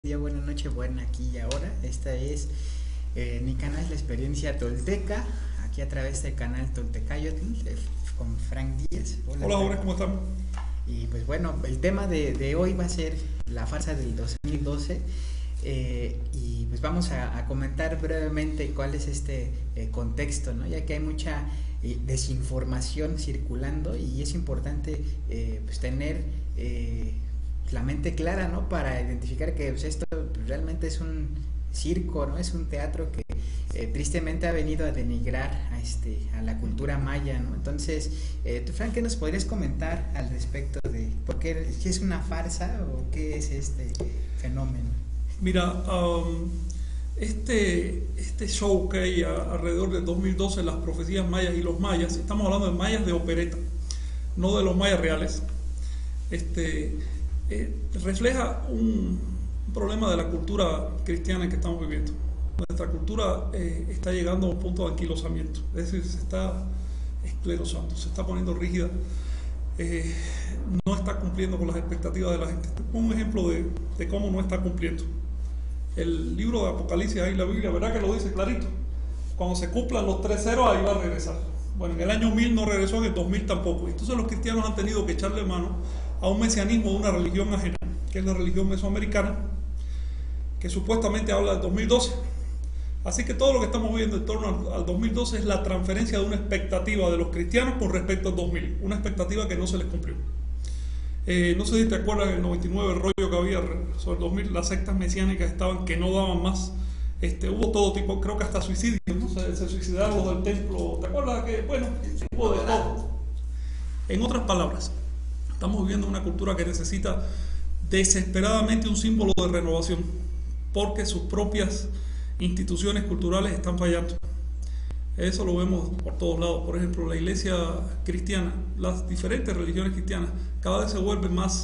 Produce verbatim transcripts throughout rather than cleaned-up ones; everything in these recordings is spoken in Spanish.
Día, buena noche, buena aquí y ahora. Esta es eh, mi canal, La Experiencia Tolteca, aquí a través del canal Toltecayotl eh, con Frank Díaz. Hola, Hola Frank. ¿Cómo están? Y pues bueno, el tema de, de hoy va a ser la farsa del dos mil doce eh, y pues vamos a, a comentar brevemente cuál es este eh, contexto, ¿no? Ya que hay mucha eh, desinformación circulando y es importante eh, pues tener eh, la mente clara, ¿no? Para identificar que pues, esto realmente es un circo, ¿no? Es un teatro que eh, tristemente ha venido a denigrar a, este, a la cultura maya, ¿no? Entonces, eh, tú, Frank, ¿qué nos podrías comentar al respecto de por qué, qué es una farsa o qué es este fenómeno? Mira, um, este, este show que hay a, alrededor del dos mil doce, las profecías mayas y los mayas, estamos hablando de mayas de opereta, no de los mayas reales. Este... Eh, refleja un, un problema de la cultura cristiana en que estamos viviendo. Nuestra cultura eh, está llegando a un punto de anquilosamiento, es decir, se está esclerosando, se está poniendo rígida, eh, no está cumpliendo con las expectativas de la gente. Un ejemplo de, de cómo no está cumpliendo. El libro de Apocalipsis, ahí la Biblia, ¿verdad que lo dice clarito? Cuando se cumplan los tres ceros, ahí va a regresar. Bueno, en el año mil no regresó, en el dos mil tampoco. Entonces los cristianos han tenido que echarle mano a un mesianismo de una religión ajena, que es la religión mesoamericana, que supuestamente habla del dos mil doce. Así que todo lo que estamos viendo en torno al, al dos mil doce es la transferencia de una expectativa de los cristianos con respecto al dos mil, una expectativa que no se les cumplió. Eh, no sé si te acuerdas del noventa y nueve, el rollo que había sobre el dos mil, las sectas mesiánicas estaban que no daban más. Este, hubo todo tipo, creo que hasta suicidios, ¿no? se, se suicidaron los del templo, ¿te acuerdas? Que, bueno, hubo de todo. En otras palabras, estamos viviendo una cultura que necesita desesperadamente un símbolo de renovación, porque sus propias instituciones culturales están fallando. Eso lo vemos por todos lados. Por ejemplo, la iglesia cristiana, las diferentes religiones cristianas, cada vez se vuelven más,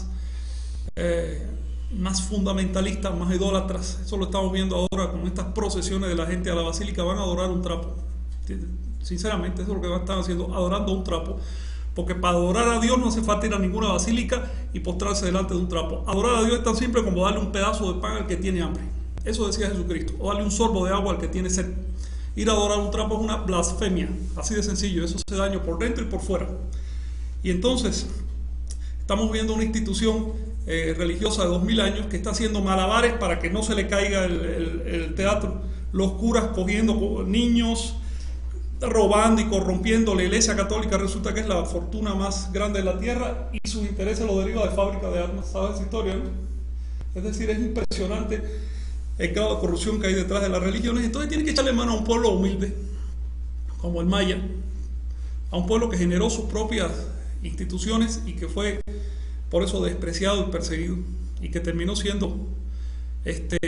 eh, más fundamentalistas, más idólatras. Eso lo estamos viendo ahora con estas procesiones de la gente a la basílica, van a adorar un trapo. Sinceramente, eso es lo que están haciendo, adorando un trapo. Porque para adorar a Dios no hace falta ir a ninguna basílica y postrarse delante de un trapo. Adorar a Dios es tan simple como darle un pedazo de pan al que tiene hambre. Eso decía Jesucristo. O darle un sorbo de agua al que tiene sed. Ir a adorar un trapo es una blasfemia. Así de sencillo. Eso hace daño por dentro y por fuera. Y entonces, estamos viendo una institución eh, religiosa de dos mil años que está haciendo malabares para que no se le caiga el, el, el teatro. Los curas cogiendo niños, robando y corrompiendo. La Iglesia Católica resulta que es la fortuna más grande de la tierra y sus intereses los deriva de fábrica de armas. ¿Sabes esa historia, no? Es decir, es impresionante el grado de corrupción que hay detrás de las religiones. Entonces tiene que echarle mano a un pueblo humilde como el maya, a un pueblo que generó sus propias instituciones y que fue por eso despreciado y perseguido y que terminó siendo este,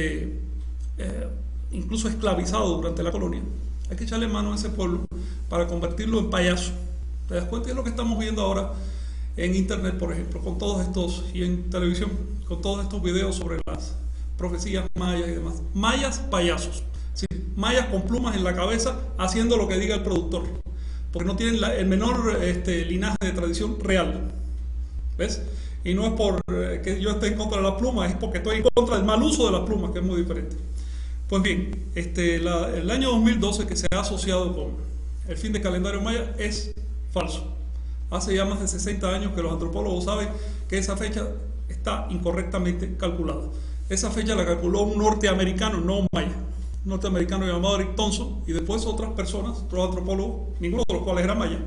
eh, incluso esclavizado durante la colonia. Hay que echarle mano a ese pueblo para convertirlo en payaso. ¿Te das cuenta? Es lo que estamos viendo ahora en internet, por ejemplo, con todos estos, y en televisión, con todos estos videos sobre las profecías mayas y demás. Mayas payasos. ¿Sí? Mayas con plumas en la cabeza haciendo lo que diga el productor. Porque no tienen la, el menor este, linaje de tradición real. ¿Ves? Y no es por eh, que yo esté en contra de las plumas, es porque estoy en contra del mal uso de las plumas, que es muy diferente. Pues bien, este, la, el año dos mil doce que se ha asociado con el fin del calendario maya es falso. Hace ya más de sesenta años que los antropólogos saben que esa fecha está incorrectamente calculada. Esa fecha la calculó un norteamericano, no un maya. Un norteamericano llamado Eric Thompson y después otras personas, otros antropólogos, ninguno de los cuales era maya.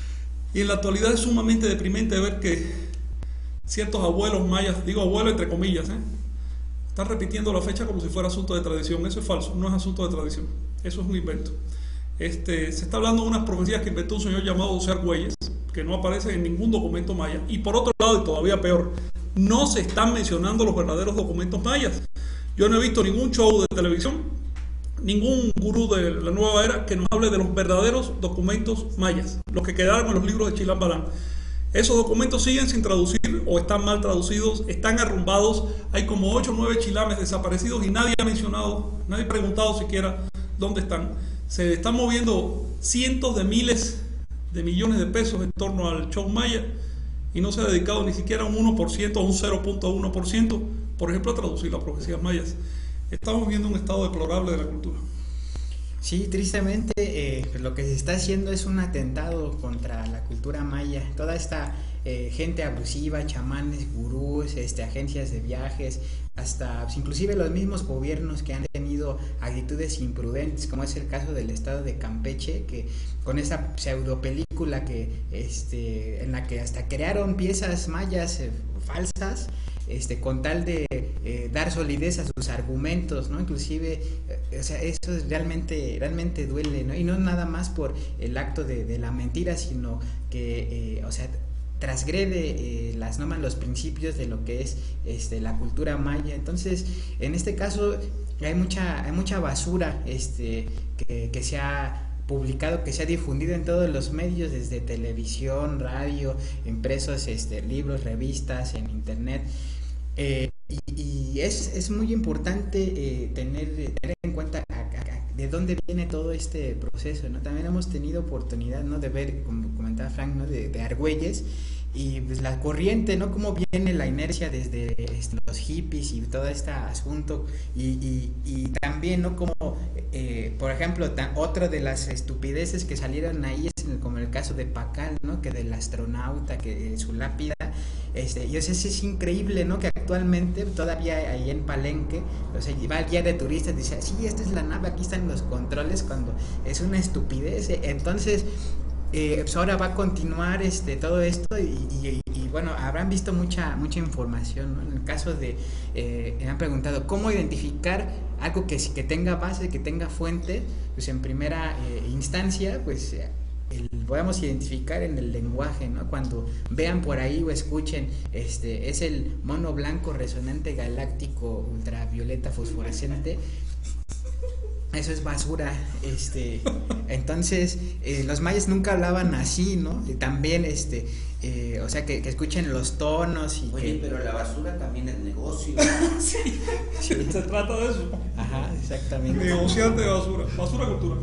Y en la actualidad es sumamente deprimente ver que ciertos abuelos mayas, digo abuelos entre comillas, ¿eh? Están repitiendo la fecha como si fuera asunto de tradición. Eso es falso, no es asunto de tradición. Eso es un invento. Este, se está hablando de unas profecías que inventó un señor llamado José Argüelles, que no aparecen en ningún documento maya. Y por otro lado, y todavía peor, no se están mencionando los verdaderos documentos mayas. Yo no he visto ningún show de televisión, ningún gurú de la nueva era que nos hable de los verdaderos documentos mayas, los que quedaron en los libros de Chilam Balam. Esos documentos siguen sin traducir o están mal traducidos, están arrumbados. Hay como ocho o nueve chilames desaparecidos y nadie ha mencionado, nadie ha preguntado siquiera dónde están. Se están moviendo cientos de miles de millones de pesos en torno al show maya y no se ha dedicado ni siquiera un uno por ciento o un cero punto uno por ciento por ejemplo, a traducir las profecías mayas. Estamos viendo un estado deplorable de la cultura. Sí, tristemente eh, pues lo que se está haciendo es un atentado contra la cultura maya. Toda esta eh, gente abusiva, chamanes, gurús, este, agencias de viajes, hasta pues, inclusive los mismos gobiernos que han tenido actitudes imprudentes, como es el caso del estado de Campeche, que con esa pseudo película que, este, en la que hasta crearon piezas mayas eh, falsas, este, con tal de eh, dar solidez a sus argumentos, ¿no? Inclusive, eh, o sea, eso es realmente, realmente duele, ¿no? Y no nada más por el acto de, de la mentira, sino que, eh, o sea, transgrede eh, las normas, los principios de lo que es este, la cultura maya. Entonces, en este caso, hay mucha, hay mucha basura este, que, que se ha publicado, que se ha difundido en todos los medios, desde televisión, radio, impresos, este, libros, revistas, en internet. Eh, y, y es, es muy importante eh, tener, tener en cuenta a, a, a, de dónde viene todo este proceso, ¿no? También hemos tenido oportunidad, ¿no?, de ver, como comentaba Frank, ¿no?, de, de Argüelles, y pues la corriente, ¿no?, cómo viene la inercia desde este, los hippies y todo este asunto, y, y, y también, ¿no?, como eh, por ejemplo, tan, otra de las estupideces que salieron ahí es como el caso de Pacal, ¿no?, que del astronauta, que eh, su lápida, este, y o sea, es increíble, ¿no?, que actualmente todavía ahí en Palenque, o sea, va el guía de turistas y dice, sí, esta es la nave, aquí están los controles, cuando es una estupidez. Entonces eh, pues ahora va a continuar este todo esto, y, y, y bueno, habrán visto mucha mucha información, ¿no? En el caso de, eh, me han preguntado cómo identificar algo que, que tenga base, que tenga fuente. Pues en primera eh, instancia, pues el, podemos identificar en el lenguaje, ¿no? Cuando vean por ahí o escuchen, este es el mono blanco resonante galáctico ultravioleta fosforescente, eso es basura. Este entonces eh, los mayas nunca hablaban así, ¿no? Y también este eh, o sea, que, que escuchen los tonos y Oye, que... pero la basura también es negocio. Sí, sí, se trata de eso. Ajá, exactamente. Negociante de basura, basura cultural.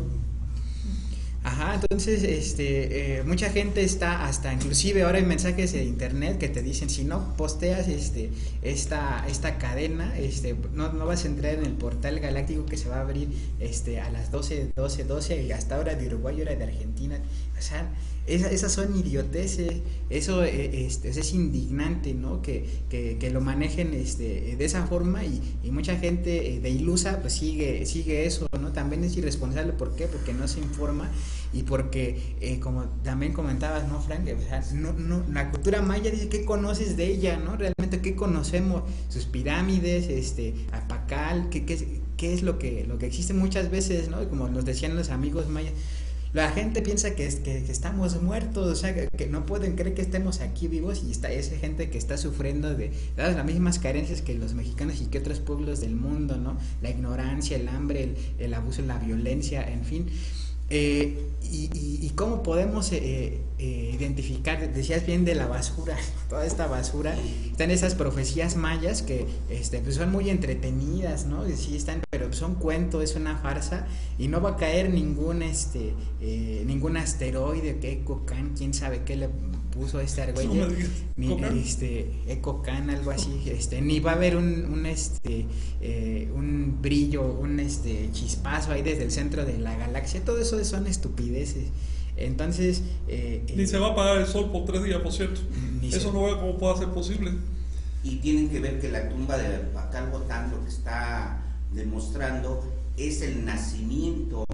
Ajá, entonces este eh, mucha gente está, hasta inclusive ahora hay mensajes de internet que te dicen, si no posteas este esta esta cadena, este no, no vas a entrar en el portal galáctico que se va a abrir este a las doce, doce, doce, y hasta ahora de Uruguay, hora de Argentina. O sea, esa, esas son idioteces. Eso eh, este, es indignante, ¿no? Que, que, que lo manejen este de esa forma, y, y mucha gente eh, de ilusa pues sigue sigue eso, ¿no? También es irresponsable. ¿Por qué? Porque no se informa, y porque eh, como también comentabas, ¿no, Frank? O sea, no, no, la cultura maya dice, ¿qué conoces de ella, no? Realmente, ¿qué conocemos? Sus pirámides, este, Pacal, ¿qué, qué, qué es lo que, lo que existe muchas veces, ¿no? Como nos decían los amigos mayas, la gente piensa que, que, que estamos muertos, o sea, que, que no pueden creer que estemos aquí vivos, y está esa gente que está sufriendo de, de las mismas carencias que los mexicanos y que otros pueblos del mundo, ¿no? La ignorancia, el hambre, el, el abuso, la violencia, en fin. Eh, y, y, y cómo podemos eh, eh, identificar, decías bien de la basura, toda esta basura, están esas profecías mayas que este, pues son muy entretenidas, ¿no? Sí están, pero son cuentos, es una farsa, y no va a caer ningún este eh, ningún asteroide, que Ecocan, quién sabe qué le puso este Argüelles, ni este Ecocan, algo así, este ni va a haber un, un este eh, un brillo, un este chispazo ahí desde el centro de la galaxia. Todo eso son estupideces. Entonces eh, ni eh, se va a apagar el sol por tres días, por cierto. Eso se... no veo cómo puede ser posible. Y tienen que ver que la tumba de Pacal Botán lo que está demostrando es el nacimiento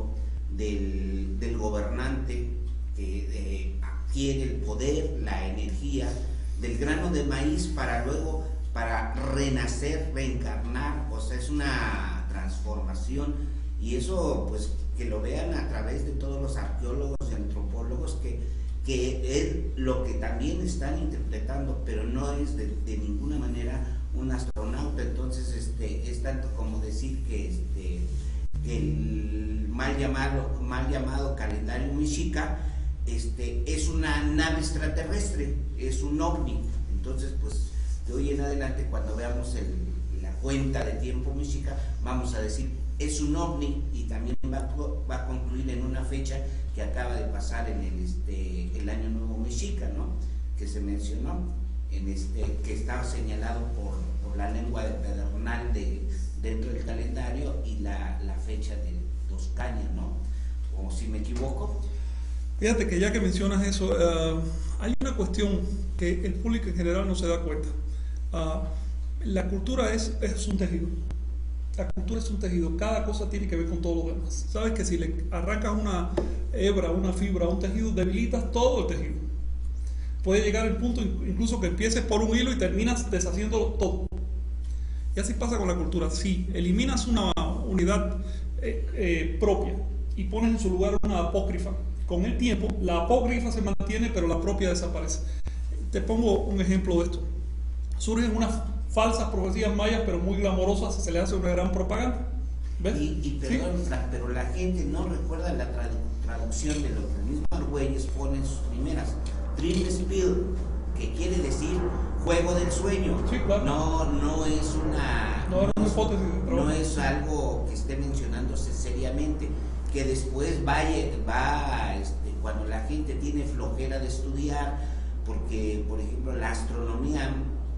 del, del gobernante que eh, adquiere el poder, la energía del grano de maíz para luego, para renacer, reencarnar. O sea, es una transformación, y eso pues que lo vean a través de todos los arqueólogos y antropólogos, que, que es lo que también están interpretando, pero no es de, de ninguna manera un astronauta. Entonces este es tanto como decir que este el mal llamado mal llamado calendario mexica este es una nave extraterrestre, es un ovni. Entonces pues de hoy en adelante, cuando veamos el, la cuenta de tiempo mexica, vamos a decir es un ovni, y también va, va a concluir en una fecha que acaba de pasar en el este el año nuevo mexica, ¿no? Que se mencionó en este, que estaba señalado por, por por la lengua de Pedernal de, dentro del calendario y la, la fecha de Toscania, ¿no? ¿O si me equivoco? Fíjate que ya que mencionas eso, uh, hay una cuestión que el público en general no se da cuenta. Uh, la cultura es, es un tejido. La cultura es un tejido, cada cosa tiene que ver con todo lo demás. Sabes que si le arrancas una hebra, una fibra a un tejido, debilitas todo el tejido. Puede llegar el punto incluso que empieces por un hilo y terminas deshaciéndolo todo. Y así pasa con la cultura. Si eliminas una unidad eh, eh, propia y pones en su lugar una apócrifa, con el tiempo la apócrifa se mantiene, pero la propia desaparece. Te pongo un ejemplo de esto. Surgen unas falsas profecías mayas, pero muy glamorosas, y se le hace una gran propaganda. ¿Ves? Y, y perdón, ¿sí? Frank, pero la gente no recuerda la trad traducción de lo que el mismo Argüelles pone en sus primeras. Dream Spiel, que quiere decir juego del sueño. Sí, claro. No, no es una... No, no, no, es, hipótesis, no es algo que esté mencionándose seriamente, que después vaya, va, este, cuando la gente tiene flojera de estudiar, porque, por ejemplo, la astronomía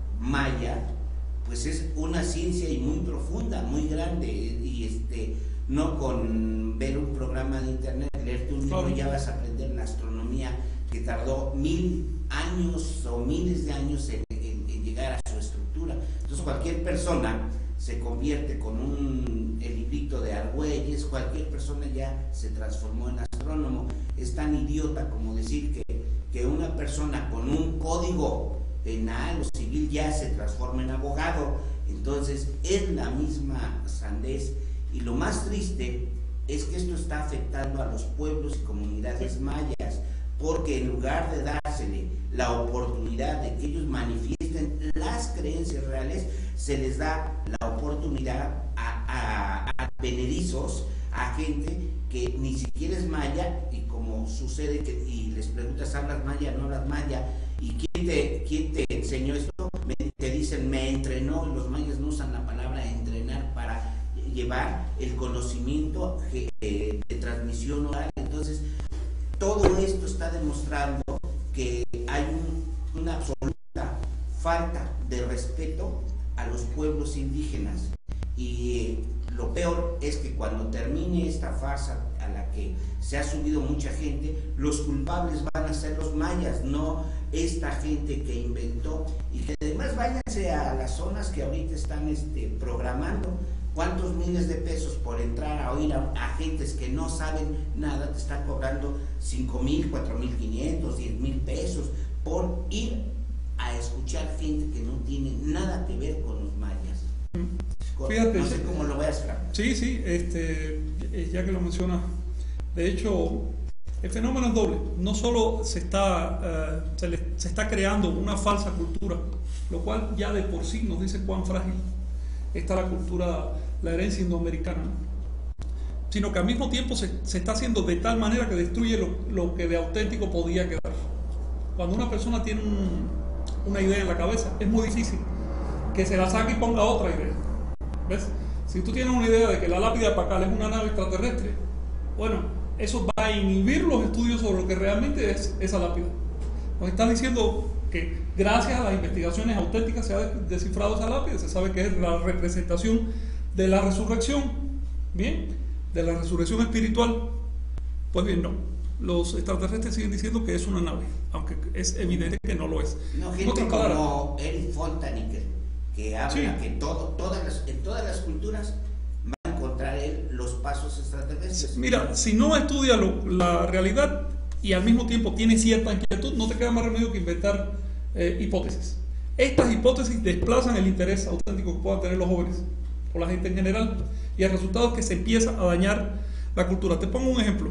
maya, pues es una ciencia y muy profunda, muy grande, y este, no con ver un programa de internet, leerte un libro, ya vas a aprender la astronomía que tardó mil años o miles de años en, en, en llegar a su estructura. Entonces cualquier persona se convierte con un el librito de Argüelles, cualquier persona ya se transformó en astrónomo. Es tan idiota como decir que, que una persona con un código penal o civil ya se transforma en abogado. Entonces es la misma sandez, y lo más triste es que esto está afectando a los pueblos y comunidades mayas, porque en lugar de dársele la oportunidad de que ellos manifiesten las creencias reales, se les da la oportunidad a, a, a advenedizos, a gente que ni siquiera es maya, y como sucede que y les preguntas, ¿hablas maya? ¿No hablas maya? ¿Y quién te, quién te enseñó esto? Me, te dicen, me entrenó. Los mayas no usan la palabra entrenar para llevar el conocimiento eh, de transmisión oral. Entonces, todo esto está demostrando que hay un, una absoluta falta de respeto a los pueblos indígenas. Y lo peor es que cuando termine esta farsa a la que se ha subido mucha gente, los culpables van a ser los mayas, no esta gente que inventó. Y que además váyanse a las zonas que ahorita están este, programando. ¿Cuántos miles de pesos por entrar a oír a, a gentes que no saben nada? Te están cobrando cinco mil, cuatro mil quinientos, diez mil pesos por ir a escuchar gente que no tiene nada que ver con los mayas. Fíjate, no sé cómo lo veas, Frank. Sí, sí, este, ya que lo mencionas, de hecho, el fenómeno es doble. No solo se está, uh, se, le, se está creando una falsa cultura, lo cual ya de por sí nos dice cuán frágil está la cultura, la herencia indoamericana, sino que al mismo tiempo se, se está haciendo de tal manera que destruye lo, lo que de auténtico podía quedar. Cuando una persona tiene un, una idea en la cabeza, es muy difícil que se la saque y ponga otra idea. ¿Ves? Si tú tienes una idea de que la lápida de Pacal es una nave extraterrestre, bueno, eso va a inhibir los estudios sobre lo que realmente es esa lápida. Nos estás diciendo que gracias a las investigaciones auténticas se ha descifrado esa lápida, se sabe que es la representación de la resurrección, ¿bien? De la resurrección espiritual. Pues bien, no. Los extraterrestres siguen diciendo que es una nave, aunque es evidente que no lo es. No, gente como Eric Fontaine, que habla sí. que todo, todas las, en todas las culturas va a encontrar él los pasos extraterrestres. Mira, si no estudia lo, la realidad y al mismo tiempo tiene cierta inquietud, no te queda más remedio que inventar eh, hipótesis. Estas hipótesis desplazan el interés auténtico que puedan tener los jóvenes o la gente en general, y el resultado es que se empieza a dañar la cultura. Te pongo un ejemplo.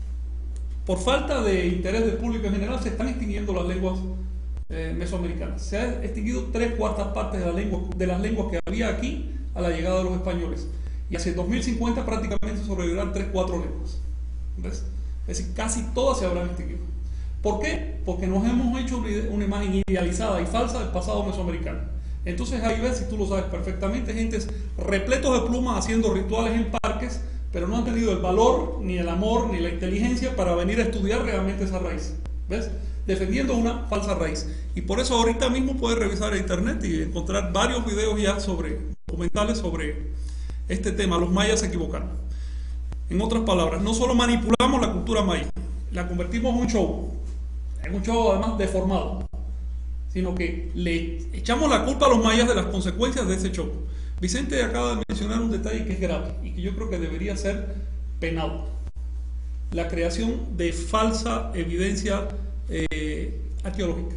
Por falta de interés del público en general, se están extinguiendo las lenguas eh, mesoamericanas. Se han extinguido tres cuartas partes de, la lengua, de las lenguas que había aquí a la llegada de los españoles. Y hacia dos mil cincuenta prácticamente sobrevivirán tres, cuatro lenguas. ¿Ves? Es decir, casi todas se habrán extinguido. ¿Por qué? Porque nos hemos hecho una imagen idealizada y falsa del pasado mesoamericano. Entonces ahí ves, si tú lo sabes perfectamente, gentes repletos de plumas haciendo rituales en parques, pero no han tenido el valor, ni el amor, ni la inteligencia para venir a estudiar realmente esa raíz. ¿ves? Defendiendo una falsa raíz. Y por eso ahorita mismo puedes revisar el internet y encontrar varios videos ya sobre, documentales sobre este tema. Los mayas se equivocaron. En otras palabras, no solo manipulamos la cultura maya, la convertimos en un show, en un show además deformado, sino que le echamos la culpa a los mayas de las consecuencias de ese show. Vicente acaba de mencionar un detalle que es grave y que yo creo que debería ser penado: la creación de falsa evidencia eh, arqueológica.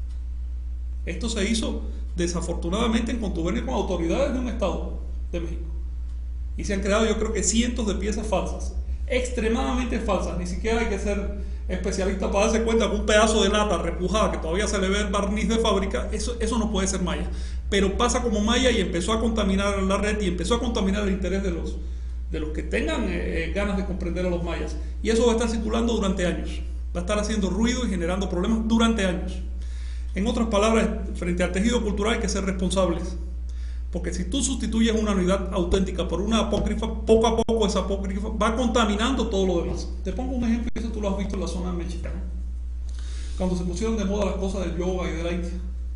Esto se hizo desafortunadamente en contubernio con autoridades de un estado de México y se han creado, yo creo que cientos de piezas falsas, extremadamente falsas. Ni siquiera hay que ser especialista para darse cuenta que un pedazo de lata repujada que todavía se le ve el barniz de fábrica, eso, eso no puede ser maya, pero pasa como maya y empezó a contaminar la red y empezó a contaminar el interés de los, de los que tengan eh, ganas de comprender a los mayas, y eso va a estar circulando durante años, va a estar haciendo ruido y generando problemas durante años. En otras palabras, frente al tejido cultural hay que ser responsables, porque si tú sustituyes una unidad auténtica por una apócrifa, poco a poco esa apócrifa va contaminando todo lo demás. Te pongo un ejemplo, y eso tú lo has visto en la zona mexicana. Cuando se pusieron de moda las cosas del yoga y de la India,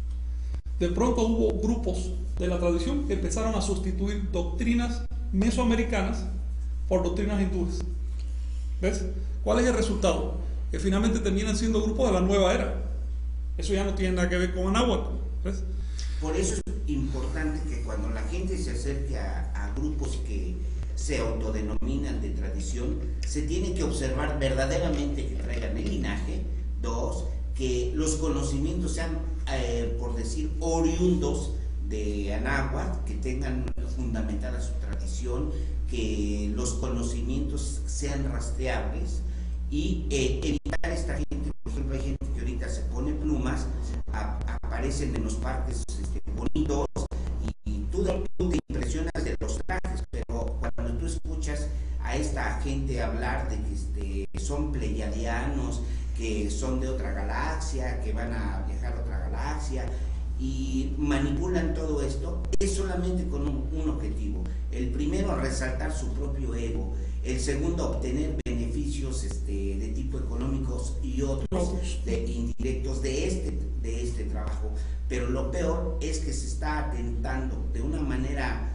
de pronto hubo grupos de la tradición que empezaron a sustituir doctrinas mesoamericanas por doctrinas hindúes. ¿Ves? ¿Cuál es el resultado? Que finalmente terminan siendo grupos de la nueva era. Eso ya no tiene nada que ver con Anáhuac. ¿Ves? Por eso es importante que cuando la gente se acerque a, a grupos que se autodenominan de tradición, se tiene que observar verdaderamente que traigan el linaje. Dos, que los conocimientos sean, eh, por decir, oriundos de Anáhuac, que tengan fundamentada su tradición, que los conocimientos sean rastreables y eh, evitar esta gente. Por ejemplo, hay gente que ahorita se pone plumas, a, aparecen en los parques este, bonitos, y, y tú, tú te impresionas de los trajes, pero cuando tú escuchas a esta gente hablar de que este, son pleyadianos, que son de otra galaxia, que van a viajar a otra galaxia, y manipulan todo esto, es solamente con un, un objetivo. El primero, resaltar su propio ego. El segundo, obtener beneficios este, de tipo económicos y otros de, indirectos de este, de este trabajo. Pero lo peor es que se está atentando de una manera,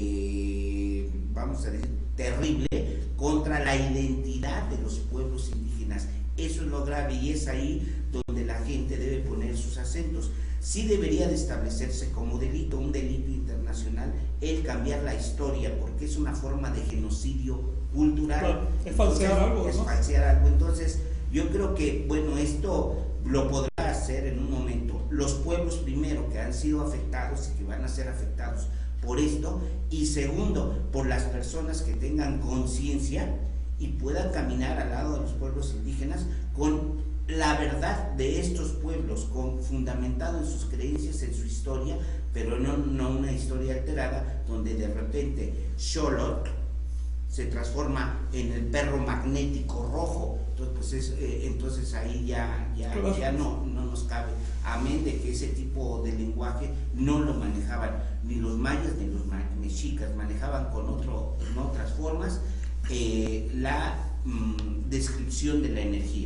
eh, vamos a decir, terrible contra la identidad de los pueblos indígenas. Eso es lo grave y es ahí donde la gente debe poner sus acentos. Sí debería de establecerse como delito, un delito internacional, el cambiar la historia, porque es una forma de genocidio cultural. Claro, es falsear Entonces, algo, es ¿no? falsear algo. Entonces, yo creo que, bueno, esto lo podrá hacer en un momento los pueblos, primero, que han sido afectados y que van a ser afectados por esto, y segundo, por las personas que tengan conciencia y puedan caminar al lado de los pueblos indígenas con la verdad de estos pueblos, con, fundamentado en sus creencias, en su historia, pero no, no una historia alterada, donde de repente Xolotl se transforma en el perro magnético rojo. Entonces, pues es, eh, entonces ahí ya, ya, ya no, no nos cabe, amén de que ese tipo de lenguaje no lo manejaban ni los mayas ni los mexicas, manejaban con otro, en otras formas eh, la mm, descripción de la energía.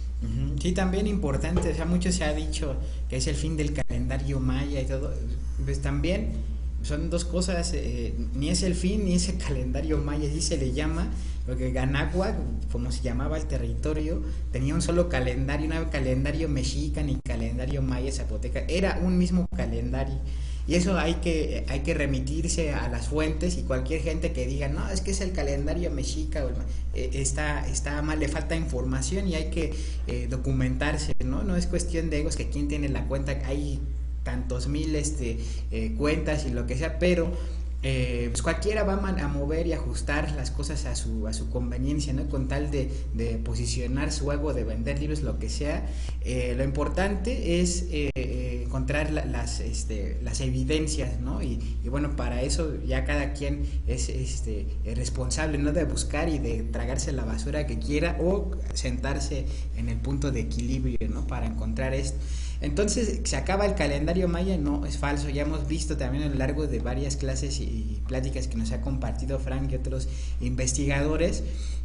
Sí, también importante, o sea, mucho se ha dicho que es el fin del calendario maya y todo, pues también son dos cosas, eh, ni es el fin ni es el calendario maya, así se le llama, porque Anáhuac, como se llamaba el territorio, tenía un solo calendario, no calendario mexica ni calendario maya zapoteca, era un mismo calendario. Y eso hay que, hay que remitirse a las fuentes, y cualquier gente que diga, no, es que es el calendario mexica, o el, eh, está, está mal, le falta información y hay que eh, documentarse, ¿no? No es cuestión de egos, que quien tiene la cuenta, hay tantos mil este, eh, cuentas y lo que sea, pero eh, pues cualquiera va a mover y ajustar las cosas a su, a su conveniencia, ¿no? Con tal de, de posicionar su ego, de vender libros, lo que sea. Eh, lo importante es eh, encontrar la, las, este, las evidencias, ¿no? Y, y bueno, para eso ya cada quien es este, responsable, ¿no? De buscar y de tragarse la basura que quiera, o sentarse en el punto de equilibrio, ¿no? Para encontrar esto. Entonces, ¿se acaba el calendario maya? No, es falso. Ya hemos visto también a lo largo de varias clases y pláticas que nos ha compartido Frank y otros investigadores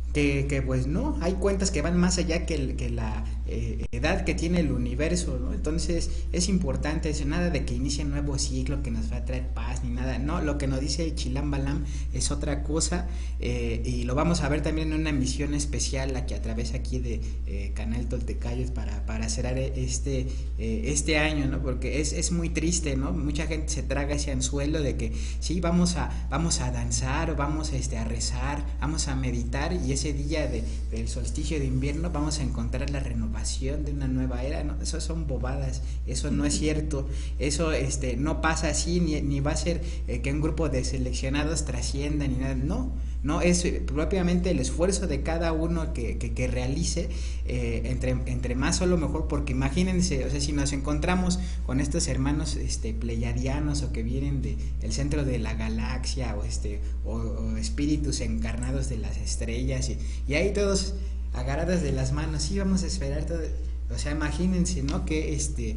que, que pues no, hay cuentas que van más allá que, el, que la eh, edad que tiene el universo, ¿no? Entonces es importante eso, nada de que inicie un nuevo ciclo que nos va a traer paz ni nada, no, lo que nos dice el Chilam Balam es otra cosa, eh, y lo vamos a ver también en una emisión especial la que atraviesa aquí de eh, Canal Toltecayos para, para cerrar este, eh, este año, ¿no? Porque es, es muy triste, ¿no? Mucha gente se traga ese anzuelo de que sí, vamos a, vamos a danzar, vamos este, a rezar, vamos a meditar, y ese día de, del solsticio de invierno vamos a encontrar la renovación de una nueva era, ¿no? Eso son bobadas, eso no es cierto, eso este, no pasa así, ni, ni va a ser eh, que un grupo de seleccionados trascienda, ni nada, no. No, es propiamente el esfuerzo de cada uno que, que, que realice, eh, entre, entre más solo mejor, porque imagínense, o sea, si nos encontramos con estos hermanos este, pleyadianos o que vienen de el centro de la galaxia o, este, o, o espíritus encarnados de las estrellas y, y ahí todos agarrados de las manos, sí, vamos a esperar todo, o sea, imagínense, ¿no? Que este...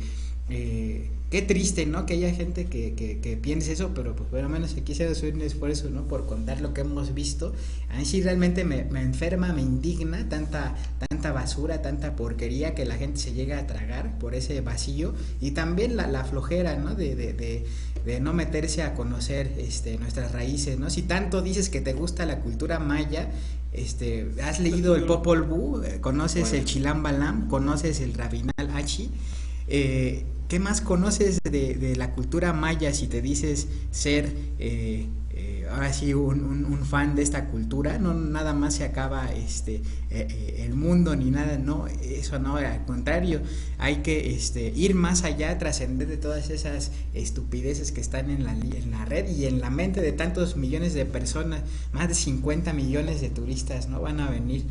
Eh, qué triste, ¿no? Que haya gente que, que, que piense eso, pero pues bueno, menos aquí se hace un esfuerzo, ¿no? Por contar lo que hemos visto. A mí sí realmente me, me enferma, me indigna tanta, tanta basura, tanta porquería que la gente se llega a tragar por ese vacío, y también la, la flojera, ¿no? De, de, de, de no meterse a conocer este, nuestras raíces, ¿no? Si tanto dices que te gusta la cultura maya, este, has leído el Popol Vuh, conoces bueno. el Chilam Balam, conoces el Rabinal Achi, eh, ¿qué más conoces de, de la cultura maya si te dices ser eh, eh, ahora sí un, un, un fan de esta cultura? No, nada más se acaba este eh, eh, el mundo ni nada, no, eso no, al contrario, hay que este, ir más allá, trascender de todas esas estupideces que están en la, en la red y en la mente de tantos millones de personas, más de cincuenta millones de turistas, ¿no? Van a venir.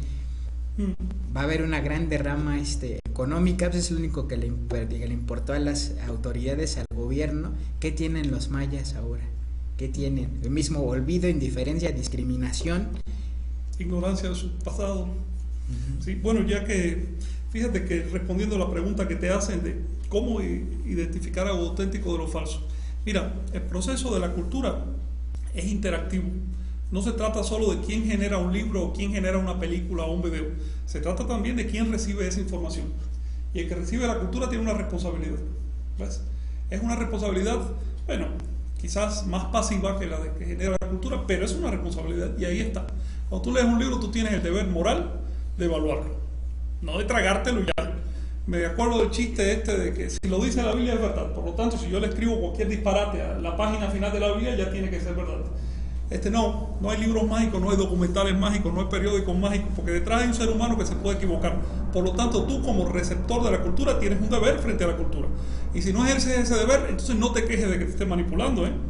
Va a haber una gran derrama este, económica, pues es lo único que le, que le importó a las autoridades, al gobierno. ¿Qué tienen los mayas ahora? ¿Qué tienen? El mismo olvido, indiferencia, discriminación. Ignorancia de su pasado. Uh-huh. Sí, bueno, ya que, fíjate que respondiendo a la pregunta que te hacen de cómo identificar algo auténtico de lo falso. Mira, el proceso de la cultura es interactivo. No se trata solo de quién genera un libro o quién genera una película o un video. Se trata también de quién recibe esa información. Y el que recibe la cultura tiene una responsabilidad. ¿Ves? Es una responsabilidad, bueno, quizás más pasiva que la de que genera la cultura, pero es una responsabilidad y ahí está. Cuando tú lees un libro, tú tienes el deber moral de evaluarlo, no de tragártelo ya. Me acuerdo del chiste este de que si lo dice la Biblia es verdad. Por lo tanto, si yo le escribo cualquier disparate a la página final de la Biblia, ya tiene que ser verdad. Este no, no hay libros mágicos, no hay documentales mágicos, no hay periódicos mágicos, porque detrás hay un ser humano que se puede equivocar. Por lo tanto, tú como receptor de la cultura tienes un deber frente a la cultura. Y si no ejerces ese deber, entonces no te quejes de que te esté manipulando, ¿eh?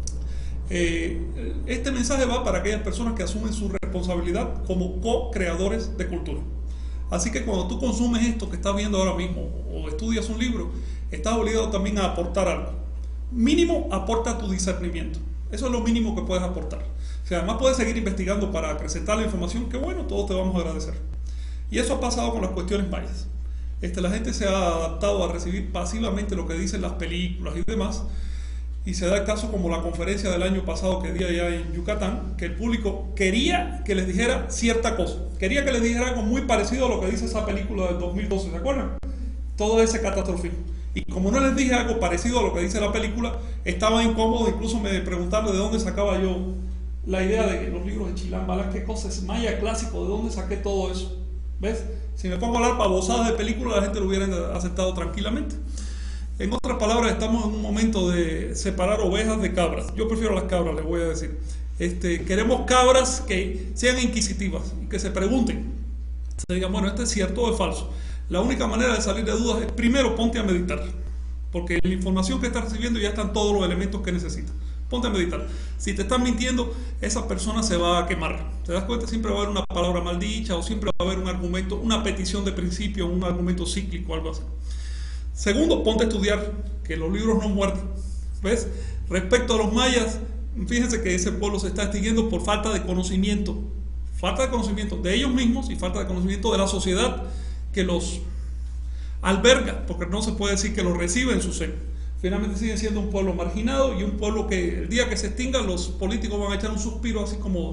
Eh, este mensaje va para aquellas personas que asumen su responsabilidad como co-creadores de cultura. Así que cuando tú consumes esto que estás viendo ahora mismo o estudias un libro, estás obligado también a aportar algo. Mínimo, aporta tu discernimiento. Eso es lo mínimo que puedes aportar. Si además puedes seguir investigando para acrecentar la información, que bueno, todos te vamos a agradecer. Y eso ha pasado con las cuestiones mayas. Este, la gente se ha adaptado a recibir pasivamente lo que dicen las películas y demás, y se da el caso como la conferencia del año pasado que di allá en Yucatán, que el público quería que les dijera cierta cosa, quería que les dijera algo muy parecido a lo que dice esa película del dos mil doce, ¿se acuerdan? Todo ese catastrofismo. Y como no les dije algo parecido a lo que dice la película, estaban incómodos, incluso me preguntaron de dónde sacaba yo la idea de que los libros de Chilam Balam, qué cosa es maya clásico, de dónde saqué todo eso. ¿Ves? Si me pongo a hablar babosadas de películas, la gente lo hubiera aceptado tranquilamente. En otras palabras, estamos en un momento de separar ovejas de cabras. Yo prefiero las cabras, les voy a decir. Este, queremos cabras que sean inquisitivas y que se pregunten. Se digan, bueno, ¿esto es cierto o es falso? La única manera de salir de dudas es, primero, ponte a meditar. Porque en la información que estás recibiendo ya están todos los elementos que necesitas. Ponte a meditar. Si te están mintiendo, esa persona se va a quemar. ¿Te das cuenta? Siempre va a haber una palabra maldicha o siempre va a haber un argumento, una petición de principio, un argumento cíclico, algo así. Segundo, ponte a estudiar, que los libros no muerden. ¿Ves? Respecto a los mayas, fíjense que ese pueblo se está extinguiendo por falta de conocimiento. Falta de conocimiento de ellos mismos y falta de conocimiento de la sociedad que los alberga, porque no se puede decir que los recibe en su seno. Finalmente siguen siendo un pueblo marginado y un pueblo que el día que se extinga los políticos van a echar un suspiro así como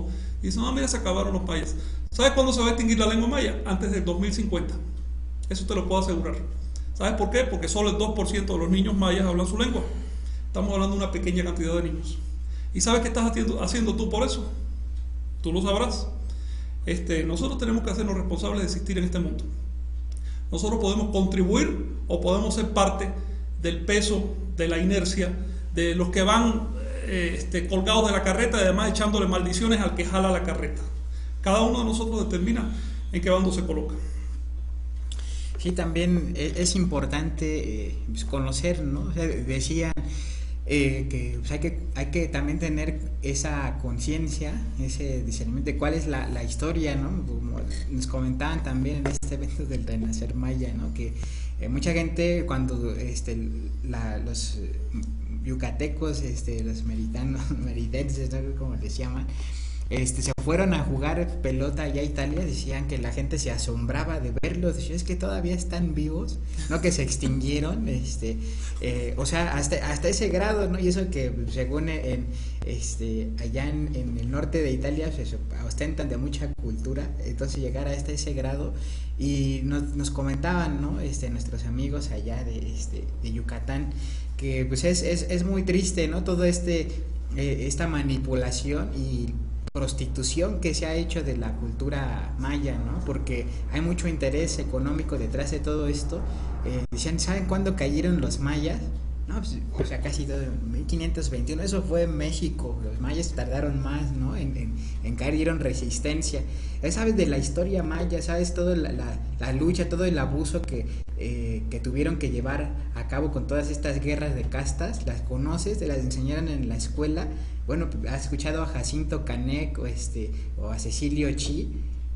Y dicen, no, mira, se acabaron los mayas. ¿Sabes cuándo se va a extinguir la lengua maya? Antes del dos mil cincuenta. Eso te lo puedo asegurar. ¿Sabes por qué? Porque solo el dos por ciento de los niños mayas hablan su lengua. Estamos hablando de una pequeña cantidad de niños. ¿Y sabes qué estás haciendo, haciendo tú por eso? Tú lo sabrás. Este, nosotros tenemos que hacernos responsables de existir en este mundo. Nosotros podemos contribuir o podemos ser parte del peso, de la inercia, de los que van eh, este, colgados de la carreta y además echándole maldiciones al que jala la carreta. Cada uno de nosotros determina en qué bando se coloca. Sí, también es importante eh, conocer, ¿no? O sea, decían eh, que, pues hay que hay que también tener esa conciencia, ese discernimiento de cuál es la, la historia, ¿no? Como nos comentaban también en este evento del Renacer Maya, ¿no? Que eh, mucha gente cuando este, la, los yucatecos, este, los meritanos, meritenses, ¿no? Como les llaman, Este, se fueron a jugar pelota allá a Italia, decían que la gente se asombraba de verlos, decían, es que todavía están vivos, no que se extinguieron, este, eh, o sea, hasta, hasta ese grado, ¿no? Y eso que según en, este, allá en, en el norte de Italia se ostentan de mucha cultura, entonces llegar hasta ese grado, y nos, nos comentaban, ¿no? Este, nuestros amigos allá de, este, de Yucatán, que pues es, es, es muy triste, ¿no? Todo este, eh, esta manipulación y prostitución que se ha hecho de la cultura maya, ¿no? Porque hay mucho interés económico detrás de todo esto. Eh, decían, ¿saben cuándo cayeron los mayas? No, pues, o sea, casi todo, mil quinientos veintiuno, eso fue en México, los mayas tardaron más, ¿no? En, en, en caer, dieron resistencia. Ya sabes de la historia maya, sabes toda la, la, la lucha, todo el abuso que, eh, que tuvieron que llevar a cabo con todas estas guerras de castas, las conoces, te las enseñaron en la escuela. Bueno, has escuchado a Jacinto Canec o, este, o a Cecilio Chi.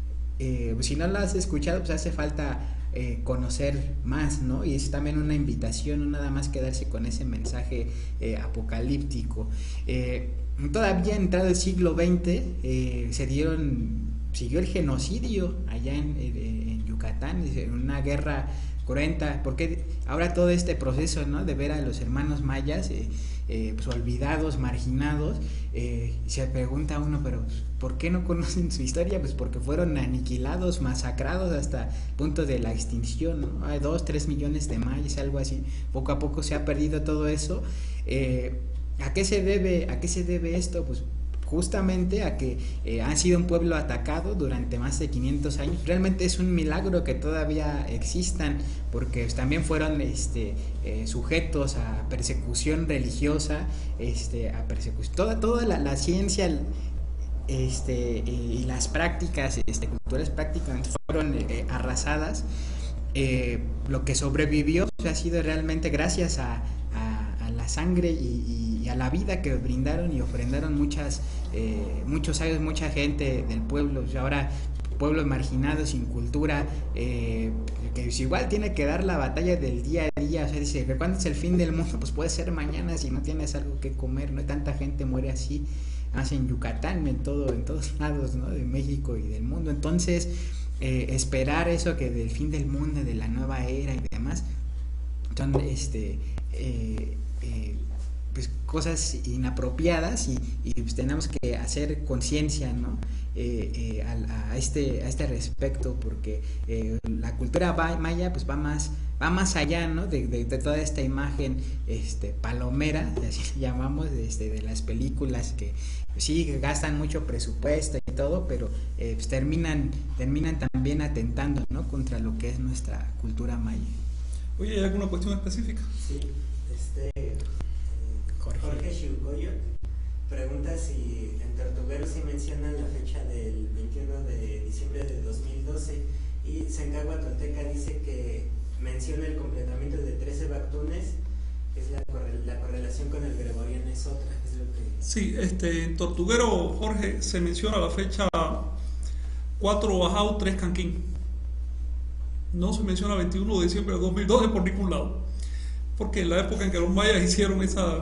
Eh, pues si no lo has escuchado, pues hace falta eh, conocer más, ¿no? Y es también una invitación, no nada más quedarse con ese mensaje eh, apocalíptico. Eh, todavía entrado el siglo veinte, eh, se dieron, siguió el genocidio allá en, en, en Yucatán, una guerra cruenta, porque ahora todo este proceso, ¿no? De ver a los hermanos mayas eh, eh, pues, olvidados, marginados, eh, se pregunta uno, pero ¿por qué no conocen su historia? Pues porque fueron aniquilados, masacrados hasta el punto de la extinción, ¿no? Hay dos, tres millones de mayas, algo así. Poco a poco se ha perdido todo eso. Eh, ¿a qué se debe, a qué se debe esto? Pues justamente a que eh, han sido un pueblo atacado durante más de quinientos años. Realmente es un milagro que todavía existan, porque también fueron este, eh, sujetos a persecución religiosa, este, a persecución, toda, toda la, la ciencia este, eh, y las prácticas este, culturales prácticamente fueron eh, arrasadas. Eh, lo que sobrevivió ha sido realmente gracias a, a, a la sangre y, y a la vida que brindaron y ofrendaron muchas, eh, muchos años, mucha gente del pueblo. Ahora, pueblos marginados, sin cultura, eh, que pues igual tiene que dar la batalla del día a día. O sea, dice, ¿cuándo es el fin del mundo? Pues puede ser mañana si no tienes algo que comer, ¿no? Tanta gente muere así, más en Yucatán, en todo, en todos lados, ¿no? De México y del mundo. Entonces, eh, esperar eso que del fin del mundo, de la nueva era y demás, son este eh, eh, pues cosas inapropiadas y, y pues tenemos que hacer conciencia, ¿no? Eh, eh, a, a este a este respecto, porque eh, la cultura maya pues va más va más allá, ¿no? de, de, de toda esta imagen este palomera, así le llamamos, este, de las películas que sí gastan mucho presupuesto y todo, pero eh, pues terminan terminan también atentando, ¿no? Contra lo que es nuestra cultura maya. Oye, ¿hay alguna cuestión específica? Sí, este eh, Jorge, Jorge Chiucoyo pregunta si en Tortuguero sí mencionan la fecha del veintiuno de diciembre de dos mil doce, y Sencagua Tolteca dice que menciona el completamiento de trece bactunes, que es la, correl la correlación con el gregoriano es otra, es lo que... Sí, este, en Tortuguero, Jorge, se menciona la fecha cuatro Bajau, tres Canquín. No se menciona veintiuno de diciembre de dos mil doce por ningún lado, porque en la época en que los mayas hicieron esa,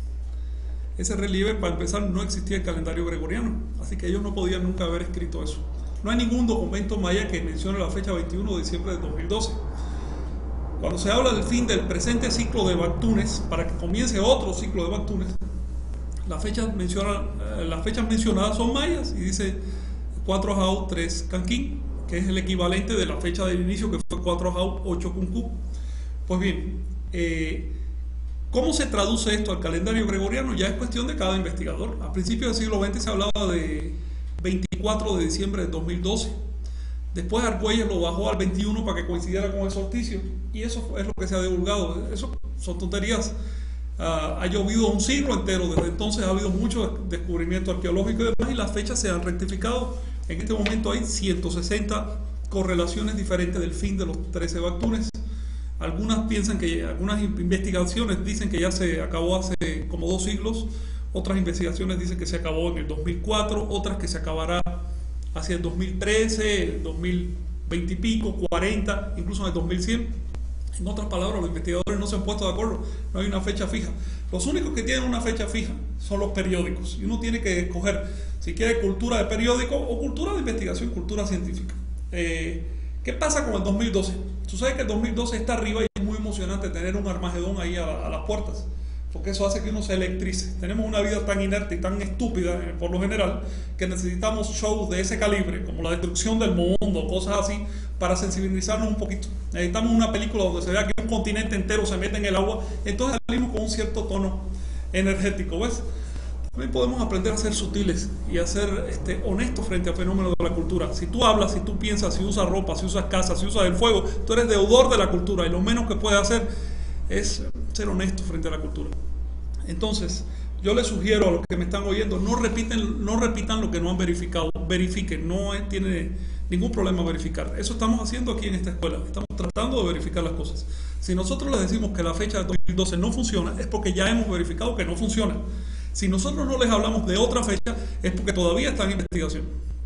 ese relieve, para empezar, no existía el calendario gregoriano, así que ellos no podían nunca haber escrito eso. No hay ningún documento maya que mencione la fecha veintiuno de diciembre de dos mil doce. Cuando se habla del fin del presente ciclo de Bactunes, para que comience otro ciclo de Bactunes, Las fechas, menciona, eh, las fechas mencionadas son mayas y dice cuatro Jau, tres Canquín, que es el equivalente de la fecha del inicio, que fue cuatro Jau, ocho Cuncú. Pues bien, eh, ¿cómo se traduce esto al calendario gregoriano? Ya es cuestión de cada investigador. A principios del siglo veinte se hablaba de veinticuatro de diciembre de dos mil doce. Después Argüelles lo bajó al veintiuno para que coincidiera con el solsticio. Y eso es lo que se ha divulgado. Eso son tonterías. Uh, ha llovido un siglo entero. Desde entonces ha habido mucho descubrimiento arqueológico y demás. Y las fechas se han rectificado. En este momento hay ciento sesenta correlaciones diferentes del fin de los trece Bactunes. Algunas piensan que, algunas investigaciones dicen que ya se acabó hace como dos siglos, otras investigaciones dicen que se acabó en el dos mil cuatro, otras que se acabará hacia el dos mil trece, el dos mil veinte y pico, cuarenta, incluso en el dos mil cien. En otras palabras, los investigadores no se han puesto de acuerdo, no hay una fecha fija. Los únicos que tienen una fecha fija son los periódicos, y uno tiene que escoger si quiere cultura de periódico o cultura de investigación, cultura científica. Eh, ¿Qué pasa con el dos mil doce? Tú sabes que el dos mil doce está arriba y es muy emocionante tener un Armagedón ahí a, a las puertas, porque eso hace que uno se electrice. Tenemos una vida tan inerte y tan estúpida, eh, por lo general, que necesitamos shows de ese calibre, como la destrucción del mundo, cosas así, para sensibilizarnos un poquito. Necesitamos una película donde se vea que un continente entero se mete en el agua, entonces salimos con un cierto tono energético, ¿ves? También podemos aprender a ser sutiles y a ser este, honestos frente al fenómeno de la cultura. Si tú hablas, si tú piensas, si usas ropa, si usas casa, si usas el fuego, tú eres deudor de la cultura, y lo menos que puedes hacer es ser honesto frente a la cultura. Entonces, yo les sugiero a los que me están oyendo, no repiten, no repitan lo que no han verificado, verifiquen, no es, tiene ningún problema verificar. Eso estamos haciendo aquí en esta escuela, estamos tratando de verificar las cosas. Si nosotros les decimos que la fecha de dos mil doce no funciona, es porque ya hemos verificado que no funciona. Si nosotros no les hablamos de otra fecha, es porque todavía está en investigación.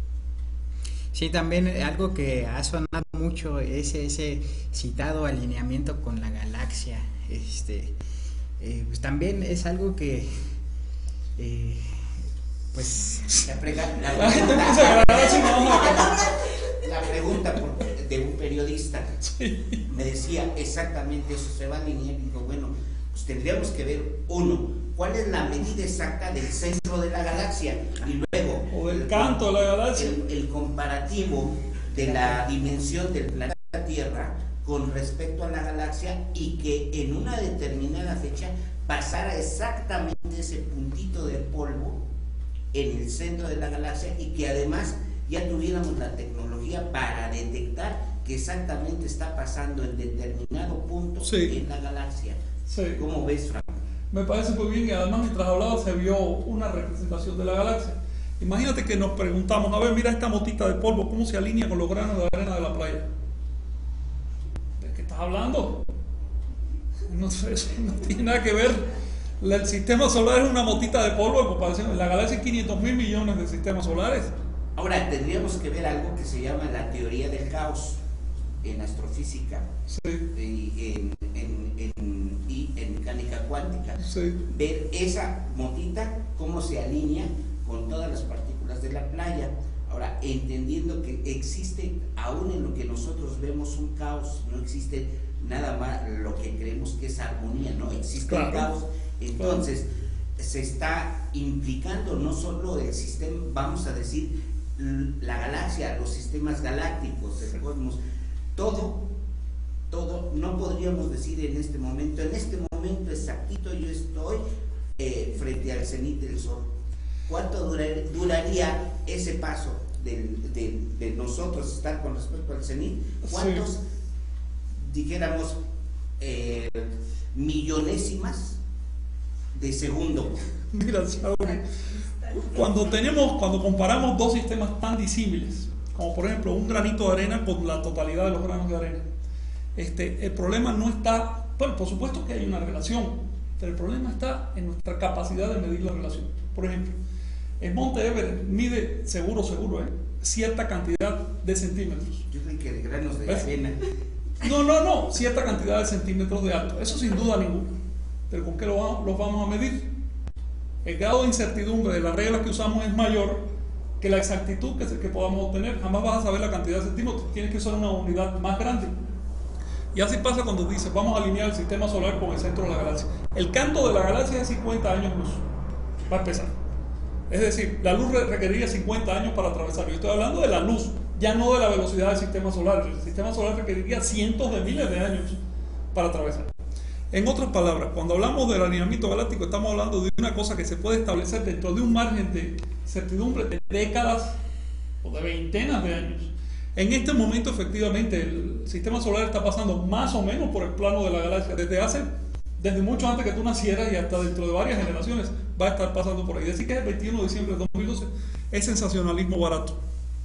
Sí, también algo que ha sonado mucho es ese citado alineamiento con la galaxia. Este, eh, pues también es algo que, eh, pues... La, prega, la, la gente pregunta, piensa que la galaxia no la pregunta por, de un periodista sí. me decía exactamente eso, se va a alinear, y digo, bueno, pues tendríamos que ver, uno, cuál es la medida exacta del centro de la galaxia, y luego o del canto de la galaxia, el, el comparativo de la dimensión del planeta Tierra con respecto a la galaxia, y que en una determinada fecha pasara exactamente ese puntito de polvo en el centro de la galaxia, y que además ya tuviéramos la tecnología para detectar que exactamente está pasando en determinado punto sí. en la galaxia. Sí. ¿Cómo ves, Frank? Me parece muy bien, y además mientras hablaba se vio una representación de la galaxia. Imagínate que nos preguntamos, a ver, mira esta motita de polvo, ¿cómo se alinea con los granos de arena de la playa? ¿De qué estás hablando? No sé, eso no tiene nada que ver. El sistema solar es una motita de polvo en comparación. La galaxia hay quinientos mil millones de sistemas solares. Ahora, tendríamos que ver algo que se llama la teoría del caos en astrofísica, sí. y en, en, en, y en mecánica cuántica. Sí. Ver esa motita, cómo se alinea con todas las partículas de la playa. Ahora, entendiendo que existe, aún en lo que nosotros vemos, un caos, no existe nada más lo que creemos que es armonía, no existe claro. el caos. Entonces, claro. se está implicando no solo el sistema, vamos a decir, la galaxia, los sistemas galácticos, el cosmos, todo, todo, no podríamos decir en este momento, en este momento exactito yo estoy eh, frente al cenit del Sol. ¿Cuánto durar, duraría ese paso de, de, de nosotros estar con respecto al cenit? ¿Cuántos, sí. dijéramos, eh, millonésimas de segundo? Mira, Saúl, cuando tenemos, cuando comparamos dos sistemas tan disímiles, como por ejemplo un granito de arena con la totalidad de los granos de arena, este, el problema no está, bueno, por supuesto que hay una relación, pero el problema está en nuestra capacidad de medir la relación. Por ejemplo, el Monte Everest mide, seguro, seguro, ¿eh? cierta cantidad de centímetros. Yo creo que de granos de ¿ves? arena. No, no, no, cierta cantidad de centímetros de alto, eso sin duda ninguna. Pero ¿con qué lo vamos, los vamos a medir? El grado de incertidumbre de las reglas que usamos es mayor que la exactitud que, que podamos obtener. Jamás vas a saber la cantidad de centímetros, tienes que usar una unidad más grande. Y así pasa cuando dices, vamos a alinear el sistema solar con el centro de la galaxia. El canto de la galaxia es cincuenta años luz. va a empezar. Es decir, la luz requeriría cincuenta años para atravesar. Yo estoy hablando de la luz, ya no de la velocidad del sistema solar. El sistema solar requeriría cientos de miles de años para atravesar. En otras palabras, cuando hablamos del alineamiento galáctico, estamos hablando de una cosa que se puede establecer dentro de un margen de certidumbre de décadas o de veintenas de años. En este momento, efectivamente, el sistema solar está pasando más o menos por el plano de la galaxia. Desde hace, desde mucho antes que tú nacieras y hasta dentro de varias generaciones va a estar pasando por ahí. Decir que es el veintiuno de diciembre de dos mil doce es sensacionalismo barato.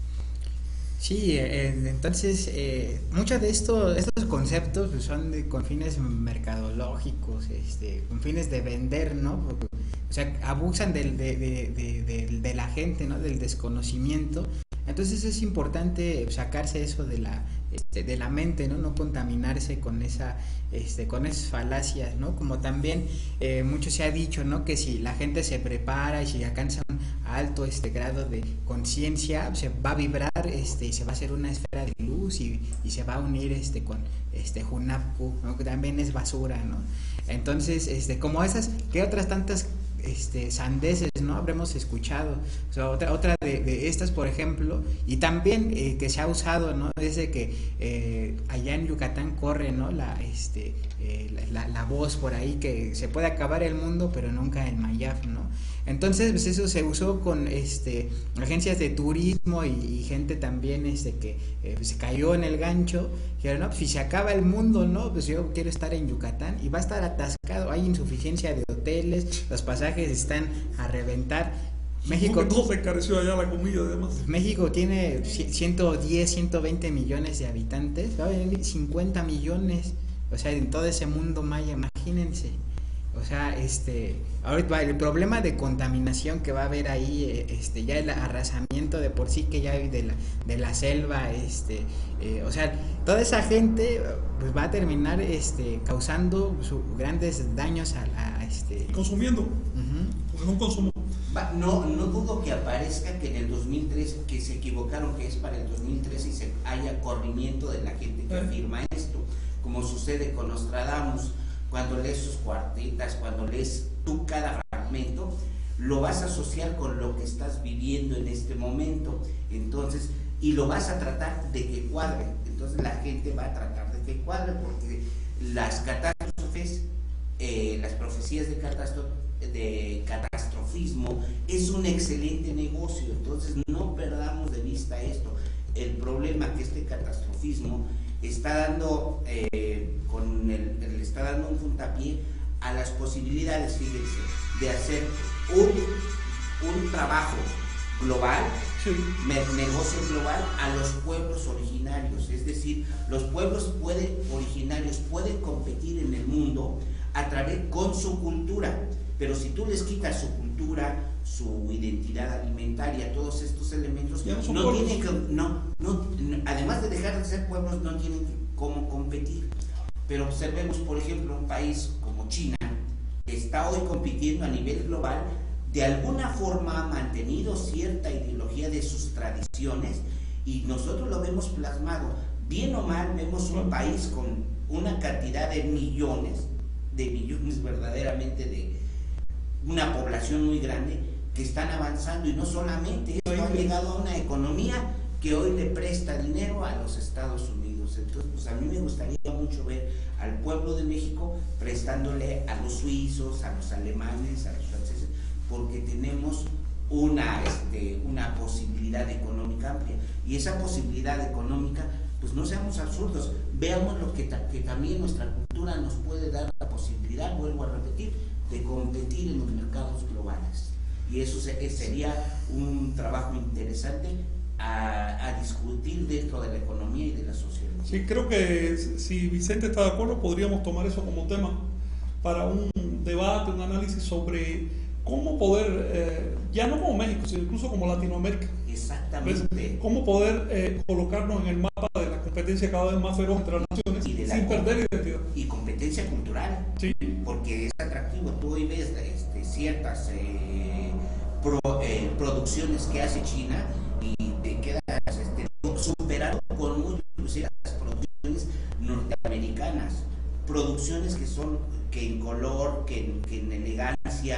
Sí, eh, entonces eh, muchos de estos, estos conceptos pues, son de, con fines mercadológicos, este, con fines de vender, ¿no? Porque, o sea, abusan del, de, de, de, de, de la gente, ¿no? Del desconocimiento. Entonces es importante sacarse eso de la, este, de la mente, ¿no? No contaminarse con esa, este, con esas falacias, ¿no? Como también eh, mucho se ha dicho, ¿no? Que si la gente se prepara y si alcanza un alto este grado de conciencia, se va a vibrar, este, y se va a hacer una esfera de luz y, y se va a unir este con este Hunapku, ¿no? Que también es basura, ¿no? Entonces, este, como esas, ¿qué otras tantas este sandeces no habremos escuchado? O sea, otra otra de, de estas, por ejemplo, y también eh, que se ha usado, no, desde que eh, allá en Yucatán corre, no, la este eh, la, la, la voz por ahí que se puede acabar el mundo pero nunca el Mayaf, no. Entonces pues eso se usó con este agencias de turismo y, y gente también este que eh, se cayó en el gancho. Dijeron, no, pues si se acaba el mundo, no, pues yo quiero estar en Yucatán y va a estar atascado, hay insuficiencia de hoteles, los pasajes están a reventar. México todo se encareció allá la comida además. México tiene ciento diez, ciento veinte millones de habitantes, va a venir cincuenta millones, o sea, en todo ese mundo maya, imagínense. O sea, este, ahorita el problema de contaminación que va a haber ahí, este, ya el arrasamiento de por sí que ya hay de la, de la selva, este, eh, o sea, toda esa gente pues va a terminar, este, causando su, grandes daños a, a este. Consumiendo, Uh-huh. porque es un consumo. No, no dudo que aparezca que en el dos mil trece, que se equivocaron, que es para el dos mil trece y se haya corrimiento de la gente que afirma esto, como sucede con Nostradamus. Cuando lees sus cuartetas, cuando lees tú cada fragmento, lo vas a asociar con lo que estás viviendo en este momento, entonces, y lo vas a tratar de que cuadre. Entonces la gente va a tratar de que cuadre, porque las catástrofes, eh, las profecías de, catastro de catastrofismo es un excelente negocio. Entonces no perdamos de vista esto. El problema que este catastrofismo está dando eh, con el, le está dando un puntapié a las posibilidades, fíjense, de hacer un, un trabajo global, sí. negocio global a los pueblos originarios. Es decir, los pueblos pueden, originarios pueden competir en el mundo a través con su cultura, pero si tú les quitas su cultura, su identidad alimentaria, todos estos elementos, no, no tienen que, no, no, además de dejar de ser pueblos, no tienen cómo competir. Pero observemos, por ejemplo, un país como China, que está hoy compitiendo a nivel global, de alguna forma ha mantenido cierta ideología de sus tradiciones y nosotros lo vemos plasmado. Bien o mal, vemos un país con una cantidad de millones, de millones verdaderamente, de una población muy grande, que están avanzando, y no solamente eso, han llegado a una economía que hoy le presta dinero a los Estados Unidos. Entonces, pues a mí me gustaría mucho ver al pueblo de México prestándole a los suizos, a los alemanes, a los franceses, porque tenemos una, este, una posibilidad económica amplia, y esa posibilidad económica, pues no seamos absurdos, veamos lo que, ta que también nuestra cultura nos puede dar la posibilidad, vuelvo a repetir, de competir en los mercados globales. Y eso se, sería un trabajo interesante a, a discutir dentro de la economía y de la sociedad. Sí, creo que si Vicente está de acuerdo, podríamos tomar eso como tema para un debate, un análisis sobre cómo poder, eh, ya no como México, sino incluso como Latinoamérica. Exactamente. ¿Ves? Cómo poder eh, colocarnos en el mapa de la competencia cada vez más feroz entre las naciones sin perder identidad. Y competencia cultural. Sí. Porque es atractivo. Tú hoy ves este, ciertas eh, pro, eh, producciones que hace China y te quedas este, superado con muy las producciones norteamericanas. Producciones que son, que en color, que en, que en elegancia,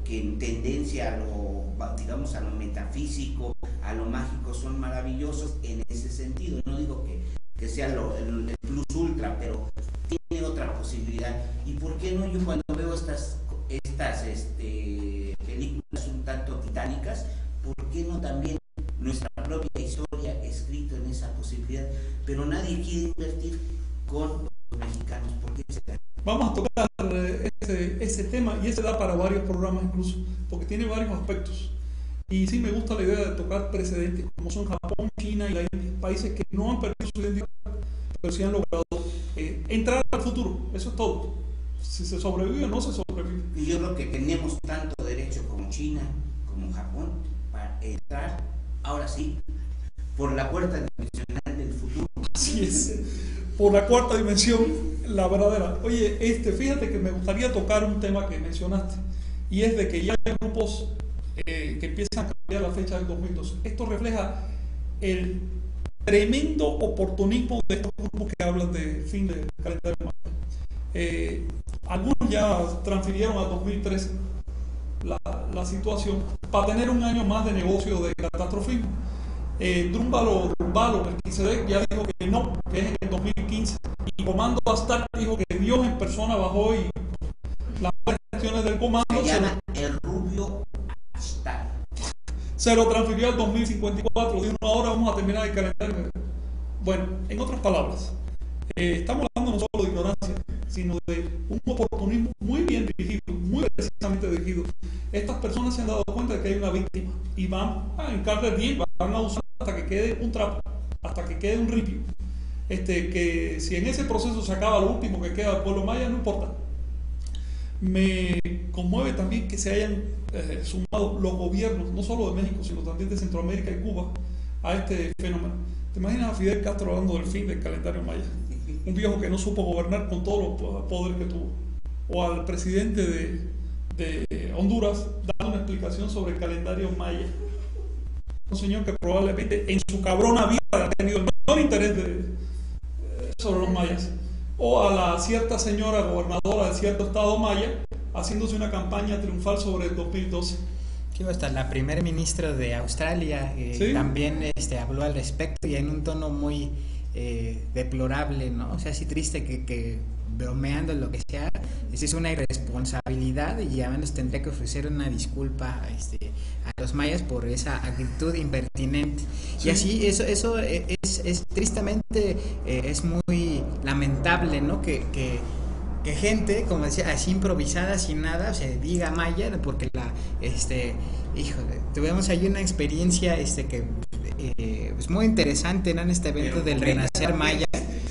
que en tendencia a lo, digamos, a lo metafísico, a lo mágico, son maravillosos en ese sentido. No digo que, que sea lo, el, el plus ultra, pero tiene otra posibilidad. ¿Y por qué no? Yo cuando veo estas, estas este, películas un tanto titánicas, ¿por qué no también nuestra propia historia escrito en esa posibilidad? Pero nadie quiere invertir con los mexicanos. ¿Por qué será? Vamos a tocar ese, ese tema, y ese da para varios programas incluso, porque tiene varios aspectos. Y sí me gusta la idea de tocar precedentes, como son Japón, China y la India, países que no han perdido su identidad, pero sí han logrado eh, entrar al futuro. Eso es todo. Si se sobrevive o no se sobrevive. Y yo creo que tenemos tanto derecho como China, como Japón, para entrar, ahora sí, por la puerta dimensional del futuro. Así es, por la cuarta dimensión, la verdadera. Oye, este, fíjate que me gustaría tocar un tema que mencionaste, y es de que ya hay grupos eh, que empiezan a cambiar la fecha del dos mil doce. Esto refleja el tremendo oportunismo de estos grupos que hablan de fin de calendario maya. Eh, algunos ya transfirieron a dos mil trece la, la situación para tener un año más de negocio de catastrofismo. Eh, Drúmbalo, Drúmbalo, Melquisedec ya dijo que no, que es en el dos mil quince, y Comando Astar dijo que Dios en persona bajó y las gestiones del comando se llama se el Rubio Astar. Se lo transfirió al dos mil cincuenta y cuatro, dijo, no, ahora vamos a terminar el calendario. Bueno, en otras palabras, eh, estamos hablando no solo de ignorancia, sino de un oportunismo muy bien dirigido, muy precisamente dirigido. Estas personas se han dado cuenta de que hay una víctima y van a encargar bien, van a usar hasta que quede un trapo, hasta que quede un ripio. Este, que si en ese proceso se acaba lo último que queda del pueblo maya, no importa. Me conmueve también que se hayan eh, sumado los gobiernos, no solo de México, sino también de Centroamérica y Cuba, a este fenómeno. ¿Te imaginas a Fidel Castro hablando del fin del calendario maya? Un viejo que no supo gobernar con todos los poderes que tuvo. O al presidente de, de Honduras dando una explicación sobre el calendario maya. Un señor que probablemente en su cabrona vida ha tenido el mayor interés de, eh, sobre los mayas. O a la cierta señora gobernadora de cierto estado maya haciéndose una campaña triunfal sobre el dos mil doce. Sí, hasta la primer ministra de Australia eh, ¿sí? también este, habló al respecto, y en un tono muy eh, deplorable, ¿no? O sea, así triste que, que bromeando lo que sea, es una irresponsabilidad, y ya nos tendría que ofrecer una disculpa este, a los mayas por esa actitud impertinente. Sí. Y así, eso eso es, es tristemente, eh, es muy lamentable, ¿no? Que, que que gente, como decía, así improvisada, sin nada, o sea, diga maya, porque la, este, híjole, tuvimos ahí una experiencia, este, que eh, es muy interesante, ¿no? En este evento del Renacer Maya,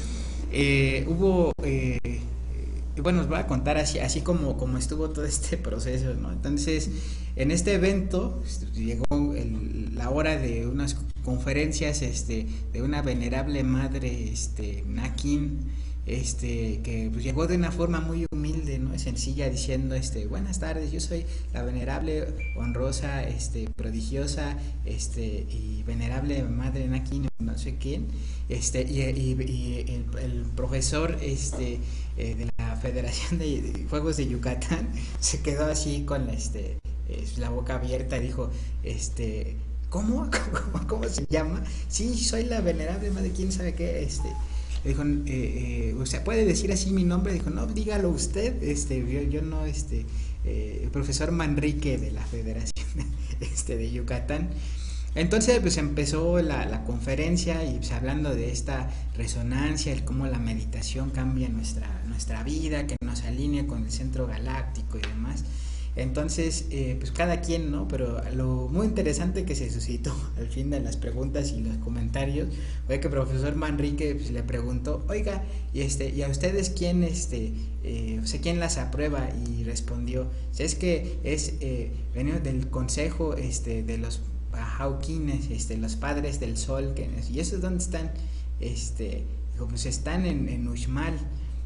eh, hubo, eh, bueno, os voy a contar así, así como, como estuvo todo este proceso, ¿no? Entonces, en este evento llegó el, la hora de unas conferencias, este, de una venerable madre, este, Nakin, este que pues llegó de una forma muy humilde, ¿no? Sencilla, diciendo este buenas tardes, yo soy la venerable, honrosa, este prodigiosa, este y venerable madre Nakin, no sé quién, este y, y, y el, el profesor este eh, de la Federación de Juegos de Yucatán se quedó así con este eh, la boca abierta, dijo este ¿cómo? ¿Cómo, cómo se llama? Sí, soy la venerable madre, quién sabe qué, este dijo, eh, eh, o sea, ¿puede decir así mi nombre? Dijo, no, dígalo usted, este, yo, yo no, este, eh, el profesor Manrique de la Federación este, de Yucatán. Entonces, pues empezó la, la conferencia, y pues hablando de esta resonancia, el cómo la meditación cambia nuestra, nuestra vida, que nos alinea con el centro galáctico y demás. Entonces, eh, pues cada quien, ¿no? Pero lo muy interesante que se suscitó al fin de las preguntas y los comentarios fue que el profesor Manrique pues, le preguntó, oiga, y este, ¿y a ustedes quién, este, eh, o sea, quién las aprueba? Y respondió, es que es eh, venido del consejo, este, de los Jauquines, este, los padres del sol, que, ¿y esos dónde están? Este, dijo, pues están en, en Uxmal.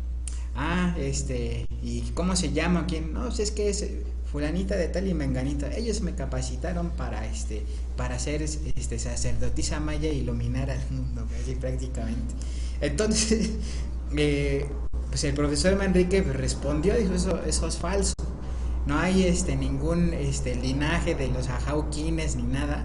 Ah, este, ¿y cómo se llama? ¿Quién? No, pues es que es fulanita de tal y menganita. Ellos me capacitaron para este, para ser este sacerdotisa maya y iluminar al mundo, así prácticamente. Entonces, eh, pues el profesor Manrique respondió, dijo, eso, eso es falso. no hay este ningún este linaje de los ajauquines ni nada,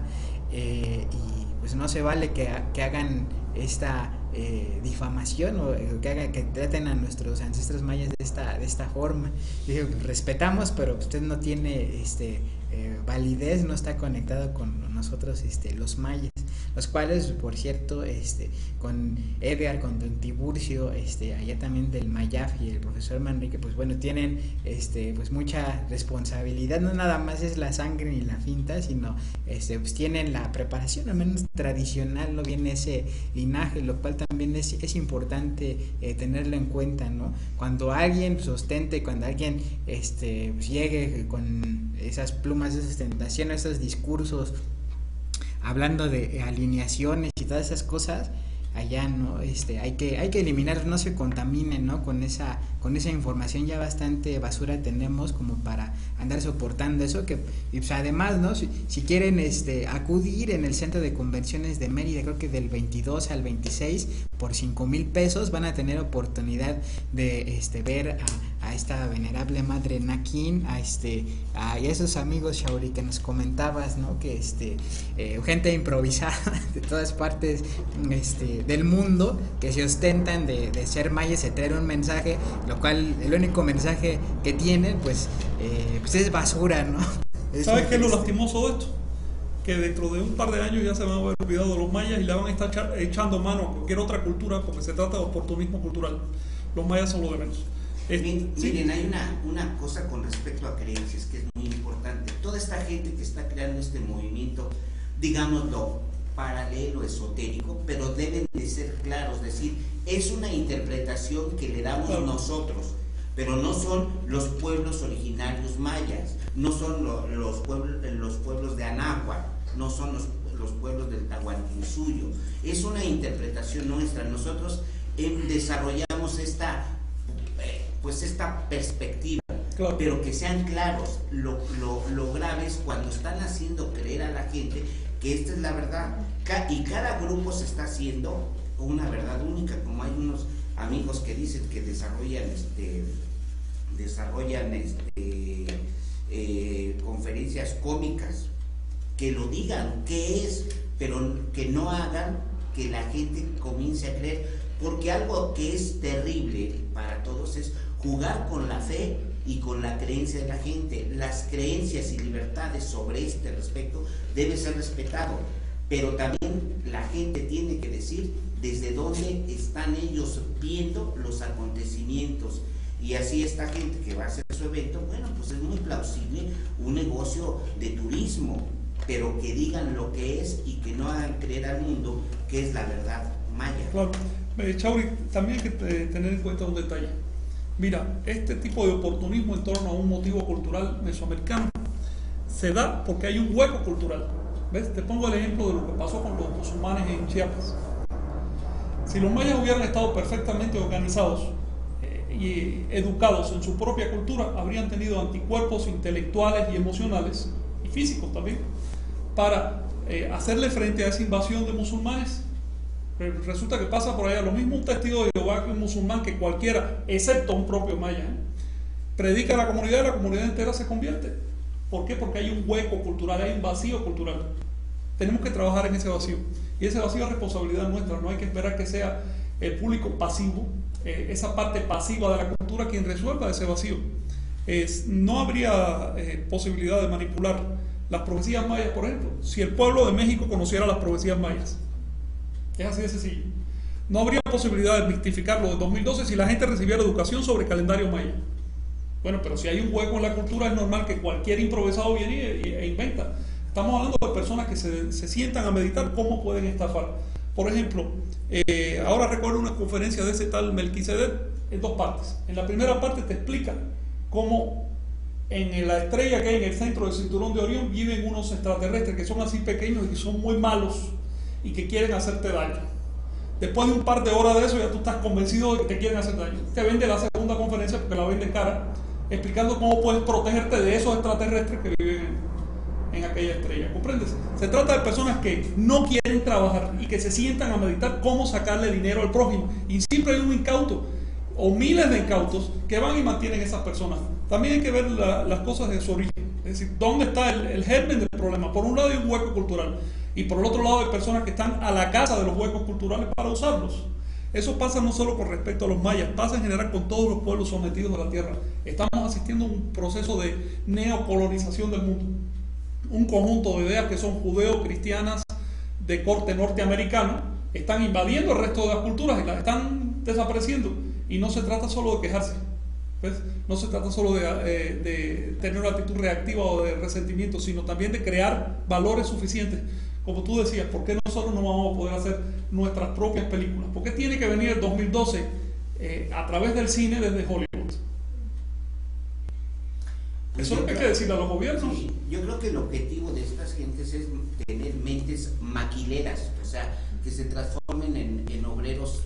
eh, y pues no se vale que, que hagan esta eh, difamación o que hagan que traten a nuestros ancestros mayas de esta de esta forma. Digo, respetamos, pero usted no tiene este eh, validez, no está conectado con nosotros este los mayas, los cuales, por cierto, este con Edgar, con don Tiburcio, este allá también del Mayaf, y el profesor Manrique, pues bueno, tienen este pues mucha responsabilidad. No nada más es la sangre ni la finta, sino este pues tienen la preparación al menos tradicional, no viene ese linaje, lo cual también es, es importante eh, tenerlo en cuenta, ¿no? Cuando alguien sostente, cuando alguien este pues llegue con esas plumas de sustentación, esos discursos hablando de alineaciones y todas esas cosas, allá, ¿no? Este, hay que, hay que eliminar, no se contaminen, ¿no? Con esa, con esa información. Ya bastante basura tenemos como para andar soportando eso, que, y pues además, ¿no? Si, si quieren este, acudir en el centro de convenciones de Mérida, creo que del veintidós al veintiséis, por cinco mil pesos, van a tener oportunidad de este, ver a, a esta venerable madre Naquín, a este, a esos amigos, Shauri, que nos comentabas, ¿no? Que este, eh, gente improvisada de todas partes, este, del mundo, que se ostentan de, de ser mayas, de traer un mensaje, lo cual el único mensaje que tienen pues, eh, pues es basura, ¿no? Es ¿Sabes qué es lo lastimoso de esto? Que dentro de un par de años ya se van a haber olvidado de los mayas y le van a estar echando mano a cualquier otra cultura, porque se trata de oportunismo cultural. Los mayas son lo de menos. Es, miren, ¿sí? miren, hay una, una cosa con respecto a creencias que es muy importante. Toda esta gente que está creando este movimiento, digámoslo, paralelo, esotérico, pero deben de ser claros, es decir, es una interpretación que le damos claro. nosotros, pero no son los pueblos originarios mayas, no son lo, los, pueblos, los pueblos de Anáhuac, no son los, los pueblos del Tahuantinsuyo, es una interpretación nuestra. Nosotros eh, desarrollamos esta, eh, pues esta perspectiva, claro. pero que sean claros. Lo, lo, lo grave es cuando están haciendo creer a la gente que esta es la verdad, y cada grupo se está haciendo una verdad única, como hay unos amigos que dicen que desarrollan este desarrollan este eh, conferencias cómicas, que lo digan qué es, pero que no hagan que la gente comience a creer, porque algo que es terrible para todos es jugar con la fe y con la creencia de la gente. Las creencias y libertades sobre este respecto debe ser respetado, pero también la gente tiene que decir desde dónde están ellos viendo los acontecimientos, y así esta gente que va a hacer su evento, bueno, pues es muy plausible un negocio de turismo, pero que digan lo que es y que no hagan creer al mundo que es la verdad maya. Claro, eh, Chauri, también hay que tener en cuenta un detalle. Mira, este tipo de oportunismo en torno a un motivo cultural mesoamericano se da porque hay un hueco cultural. ¿Ves? Te pongo el ejemplo de lo que pasó con los musulmanes en Chiapas. Si los mayas hubieran estado perfectamente organizados eh, y educados en su propia cultura, habrían tenido anticuerpos intelectuales y emocionales, y físicos también, para eh, hacerle frente a esa invasión de musulmanes. Resulta que pasa por allá lo mismo un testigo de Jehová que un musulmán, que cualquiera, excepto un propio maya, ¿eh? predica a la comunidad y la comunidad entera se convierte. ¿Por qué? Porque hay un hueco cultural, hay un vacío cultural. Tenemos que trabajar en ese vacío, y ese vacío es responsabilidad nuestra. No hay que esperar que sea el público pasivo, eh, esa parte pasiva de la cultura, quien resuelva ese vacío. Es, no habría eh, posibilidad de manipular las profecías mayas, por ejemplo, si el pueblo de México conociera las profecías mayas. Es así de sencillo. No habría posibilidad de mistificarlo de dos mil doce si la gente recibiera educación sobre calendario maya. Bueno, pero si hay un hueco en la cultura, es normal que cualquier improvisado viene e, e inventa. Estamos hablando de personas que se, se sientan a meditar cómo pueden estafar. Por ejemplo, eh, ahora recuerdo una conferencia de ese tal Melquisedec en dos partes. En la primera parte te explica cómo en la estrella que hay en el centro del cinturón de Orión viven unos extraterrestres que son así pequeños y que son muy malos y que quieren hacerte daño. Después de un par de horas de eso ya tú estás convencido de que te quieren hacer daño. Te vende la segunda conferencia, porque la vende cara, explicando cómo puedes protegerte de esos extraterrestres que viven en, en aquella estrella. ¿Comprendes? Se trata de personas que no quieren trabajar y que se sientan a meditar cómo sacarle dinero al prójimo, y siempre hay un incauto. o miles de incautos que van y mantienen esas personas. También hay que ver la, las cosas de su origen, es decir, dónde está el, el germen del problema. Por un lado hay un hueco cultural y por el otro lado hay personas que están a la caza de los huecos culturales para usarlos. Eso pasa no solo con respecto a los mayas, pasa en general con todos los pueblos sometidos a la tierra. Estamos asistiendo a un proceso de neocolonización del mundo. Un conjunto de ideas que son judeo-cristianas de corte norteamericano están invadiendo el resto de las culturas y las están desapareciendo. Y no se trata solo de quejarse, ¿ves? No se trata solo de, eh, de tener una actitud reactiva o de resentimiento, sino también de crear valores suficientes. Como tú decías, ¿por qué nosotros no vamos a poder hacer nuestras propias películas? ¿Por qué tiene que venir el dos mil doce eh, a través del cine desde Hollywood? Eso es lo que hay que decirle a los gobiernos. Sí, yo creo que el objetivo de estas gentes es tener mentes maquileras, o sea, que se transformen en, en obreros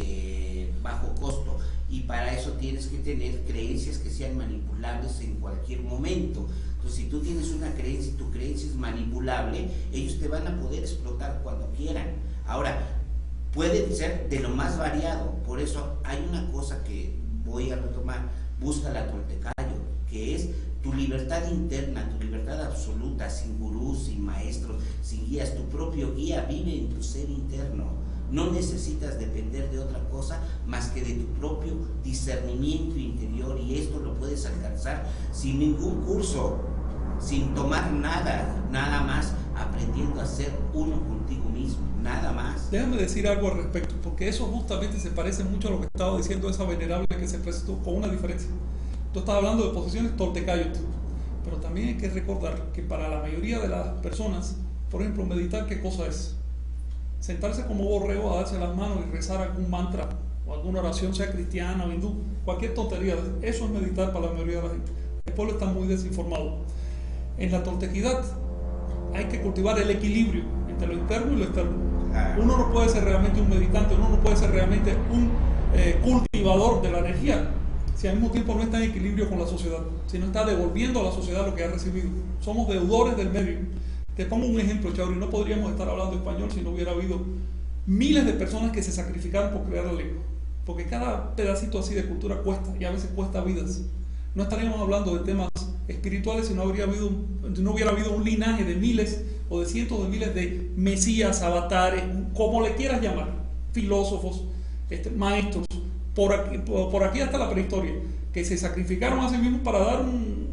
de bajo costo, y para eso tienes que tener creencias que sean manipulables en cualquier momento. Entonces, si tú tienes una creencia y tu creencia es manipulable, ellos te van a poder explotar cuando quieran. Ahora, pueden ser de lo más variado, por eso hay una cosa que voy a retomar: busca la Toltecayo, que es tu libertad interna, tu libertad absoluta, sin gurús, sin maestros, sin guías. Tu propio guía vive en tu ser interno. No necesitas depender de otra cosa más que de tu propio discernimiento interior, y esto lo puedes alcanzar sin ningún curso, sin tomar nada, nada más aprendiendo a ser uno contigo mismo, nada más. Déjame decir algo al respecto, porque eso justamente se parece mucho a lo que estaba diciendo esa venerable que se presentó, con una diferencia. Tú estás hablando de posiciones toltecayot, pero también hay que recordar que para la mayoría de las personas, por ejemplo, meditar, ¿qué cosa es? Sentarse como borrego a darse las manos y rezar algún mantra o alguna oración, sea cristiana o hindú, cualquier tontería, eso es meditar para la mayoría de la gente. El pueblo está muy desinformado. En la toltequidad hay que cultivar el equilibrio entre lo interno y lo externo. Uno no puede ser realmente un meditante, uno no puede ser realmente un eh, cultivador de la energía si al mismo tiempo no está en equilibrio con la sociedad, si no está devolviendo a la sociedad lo que ha recibido. Somos deudores del medio. Te pongo un ejemplo, Chauri, no podríamos estar hablando español si no hubiera habido miles de personas que se sacrificaron por crear la lengua, porque cada pedacito así de cultura cuesta, y a veces cuesta vidas. No estaríamos hablando de temas espirituales si no, habría habido un, no hubiera habido un linaje de miles o de cientos de miles de mesías, avatares, como le quieras llamar, filósofos, este, maestros, por aquí, por, por aquí hasta la prehistoria, que se sacrificaron a sí mismos para dar un,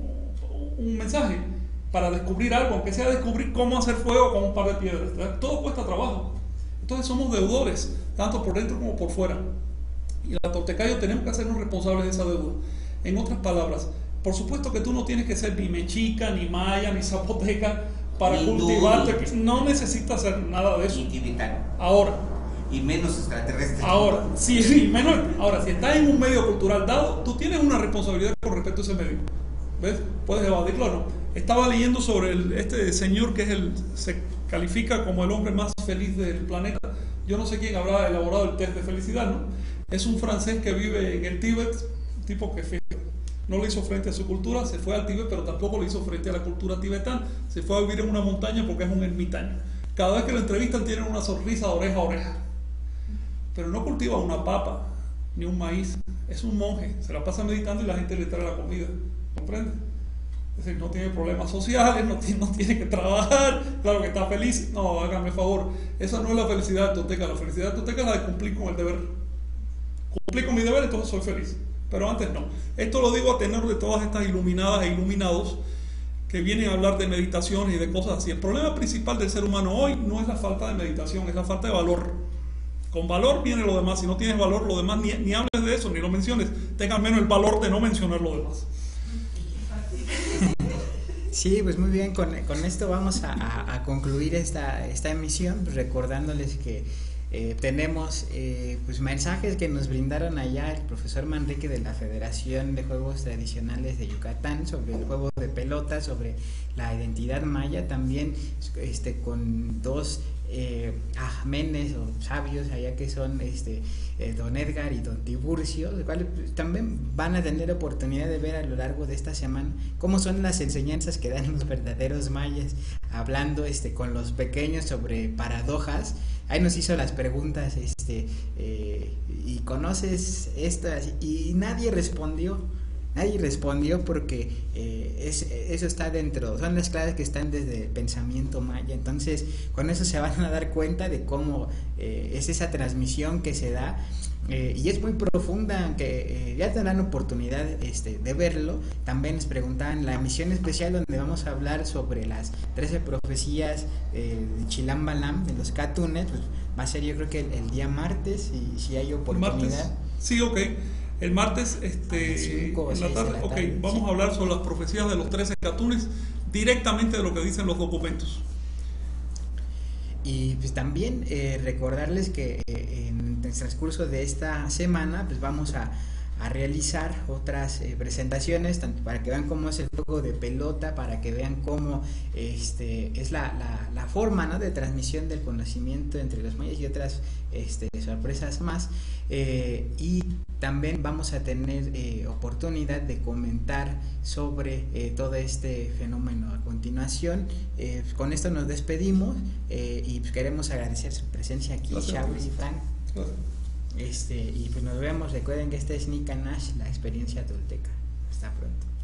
un mensaje, para descubrir algo, aunque sea descubrir cómo hacer fuego con un par de piedras, ¿verdad? Todo cuesta trabajo. Entonces somos deudores, tanto por dentro como por fuera. Y la Toltecayo tenemos que hacernos responsables de esa deuda. En otras palabras, por supuesto que tú no tienes que ser ni mexica, ni maya, ni zapoteca para ni cultivarte. No necesitas hacer nada de eso. Ni tibetano. Ahora. Y menos extraterrestre. Ahora, sí, sí, menos. Ahora, si estás en un medio cultural dado, tú tienes una responsabilidad con respecto a ese medio. ¿Ves? Puedes evadirlo o no. Estaba leyendo sobre el, este señor que es el, se califica como el hombre más feliz del planeta. Yo no sé quién habrá elaborado el test de felicidad, ¿no? Es un francés que vive en el Tíbet, un tipo que no le hizo frente a su cultura, se fue al Tíbet, pero tampoco le hizo frente a la cultura tibetana. Se fue a vivir en una montaña porque es un ermitaño. Cada vez que lo entrevistan tiene una sonrisa de oreja a oreja. Pero no cultiva una papa, ni un maíz. Es un monje, se la pasa meditando y la gente le trae la comida. ¿Comprende? Es decir, no tiene problemas sociales, no tiene, no tiene que trabajar, claro que está feliz. No, hágame favor, esa no es la felicidad de Tolteca. La felicidad de Tolteca es la de cumplir con el deber. Cumplí con mi deber, entonces soy feliz. Pero antes no. Esto lo digo a tenor de todas estas iluminadas e iluminados que vienen a hablar de meditación y de cosas así. El problema principal del ser humano hoy no es la falta de meditación, es la falta de valor. Con valor viene lo demás. Si no tienes valor, lo demás ni, ni hables de eso, ni lo menciones. Tengas menos el valor de no mencionar lo demás. Sí, pues muy bien, con, con esto vamos a, a, a concluir esta, esta emisión, pues recordándoles que eh, tenemos eh, pues mensajes que nos brindaron allá el profesor Manrique de la Federación de Juegos Tradicionales de Yucatán sobre el juego de pelota, sobre la identidad maya, también este, con dos eh, ajmenes o sabios allá que son este eh, don Edgar y don Tiburcio, los cuales pues, también van a tener oportunidad de ver a lo largo de esta semana cómo son las enseñanzas que dan los verdaderos mayas, hablando este con los pequeños sobre paradojas ahí nos hizo las preguntas, este, eh, y conoces estas, y nadie respondió. Nadie respondió porque eh, es, eso está dentro, son las claves que están desde el pensamiento maya. Entonces, con eso se van a dar cuenta de cómo eh, es esa transmisión que se da. Eh, y es muy profunda, aunque eh, ya tendrán oportunidad este, de verlo. También les preguntaban la emisión especial donde vamos a hablar sobre las trece profecías eh, de Chilam Balam, de los Catunes, pues va a ser yo creo que el, el día martes, y si hay oportunidad. ¿Martes? Sí, ok. El martes, este, cinco en la tarde, de la ok, tarde, vamos sí. a hablar sobre las profecías de los trece Catunes, directamente de lo que dicen los documentos. Y pues también eh, recordarles que eh, en el transcurso de esta semana pues vamos a, a realizar otras eh, presentaciones, tanto para que vean cómo es el juego de pelota, para que vean cómo este, es la, la, la forma, ¿no?, de transmisión del conocimiento entre los mayas y otras este, sorpresas más. Eh, y también vamos a tener eh, oportunidad de comentar sobre eh, todo este fenómeno a continuación. Eh, pues con esto nos despedimos eh, y pues queremos agradecer su presencia aquí, Shauri y Frank. Gracias. Este, y pues nos vemos. Recuerden que este es Nika Nash, la experiencia tolteca. Hasta pronto.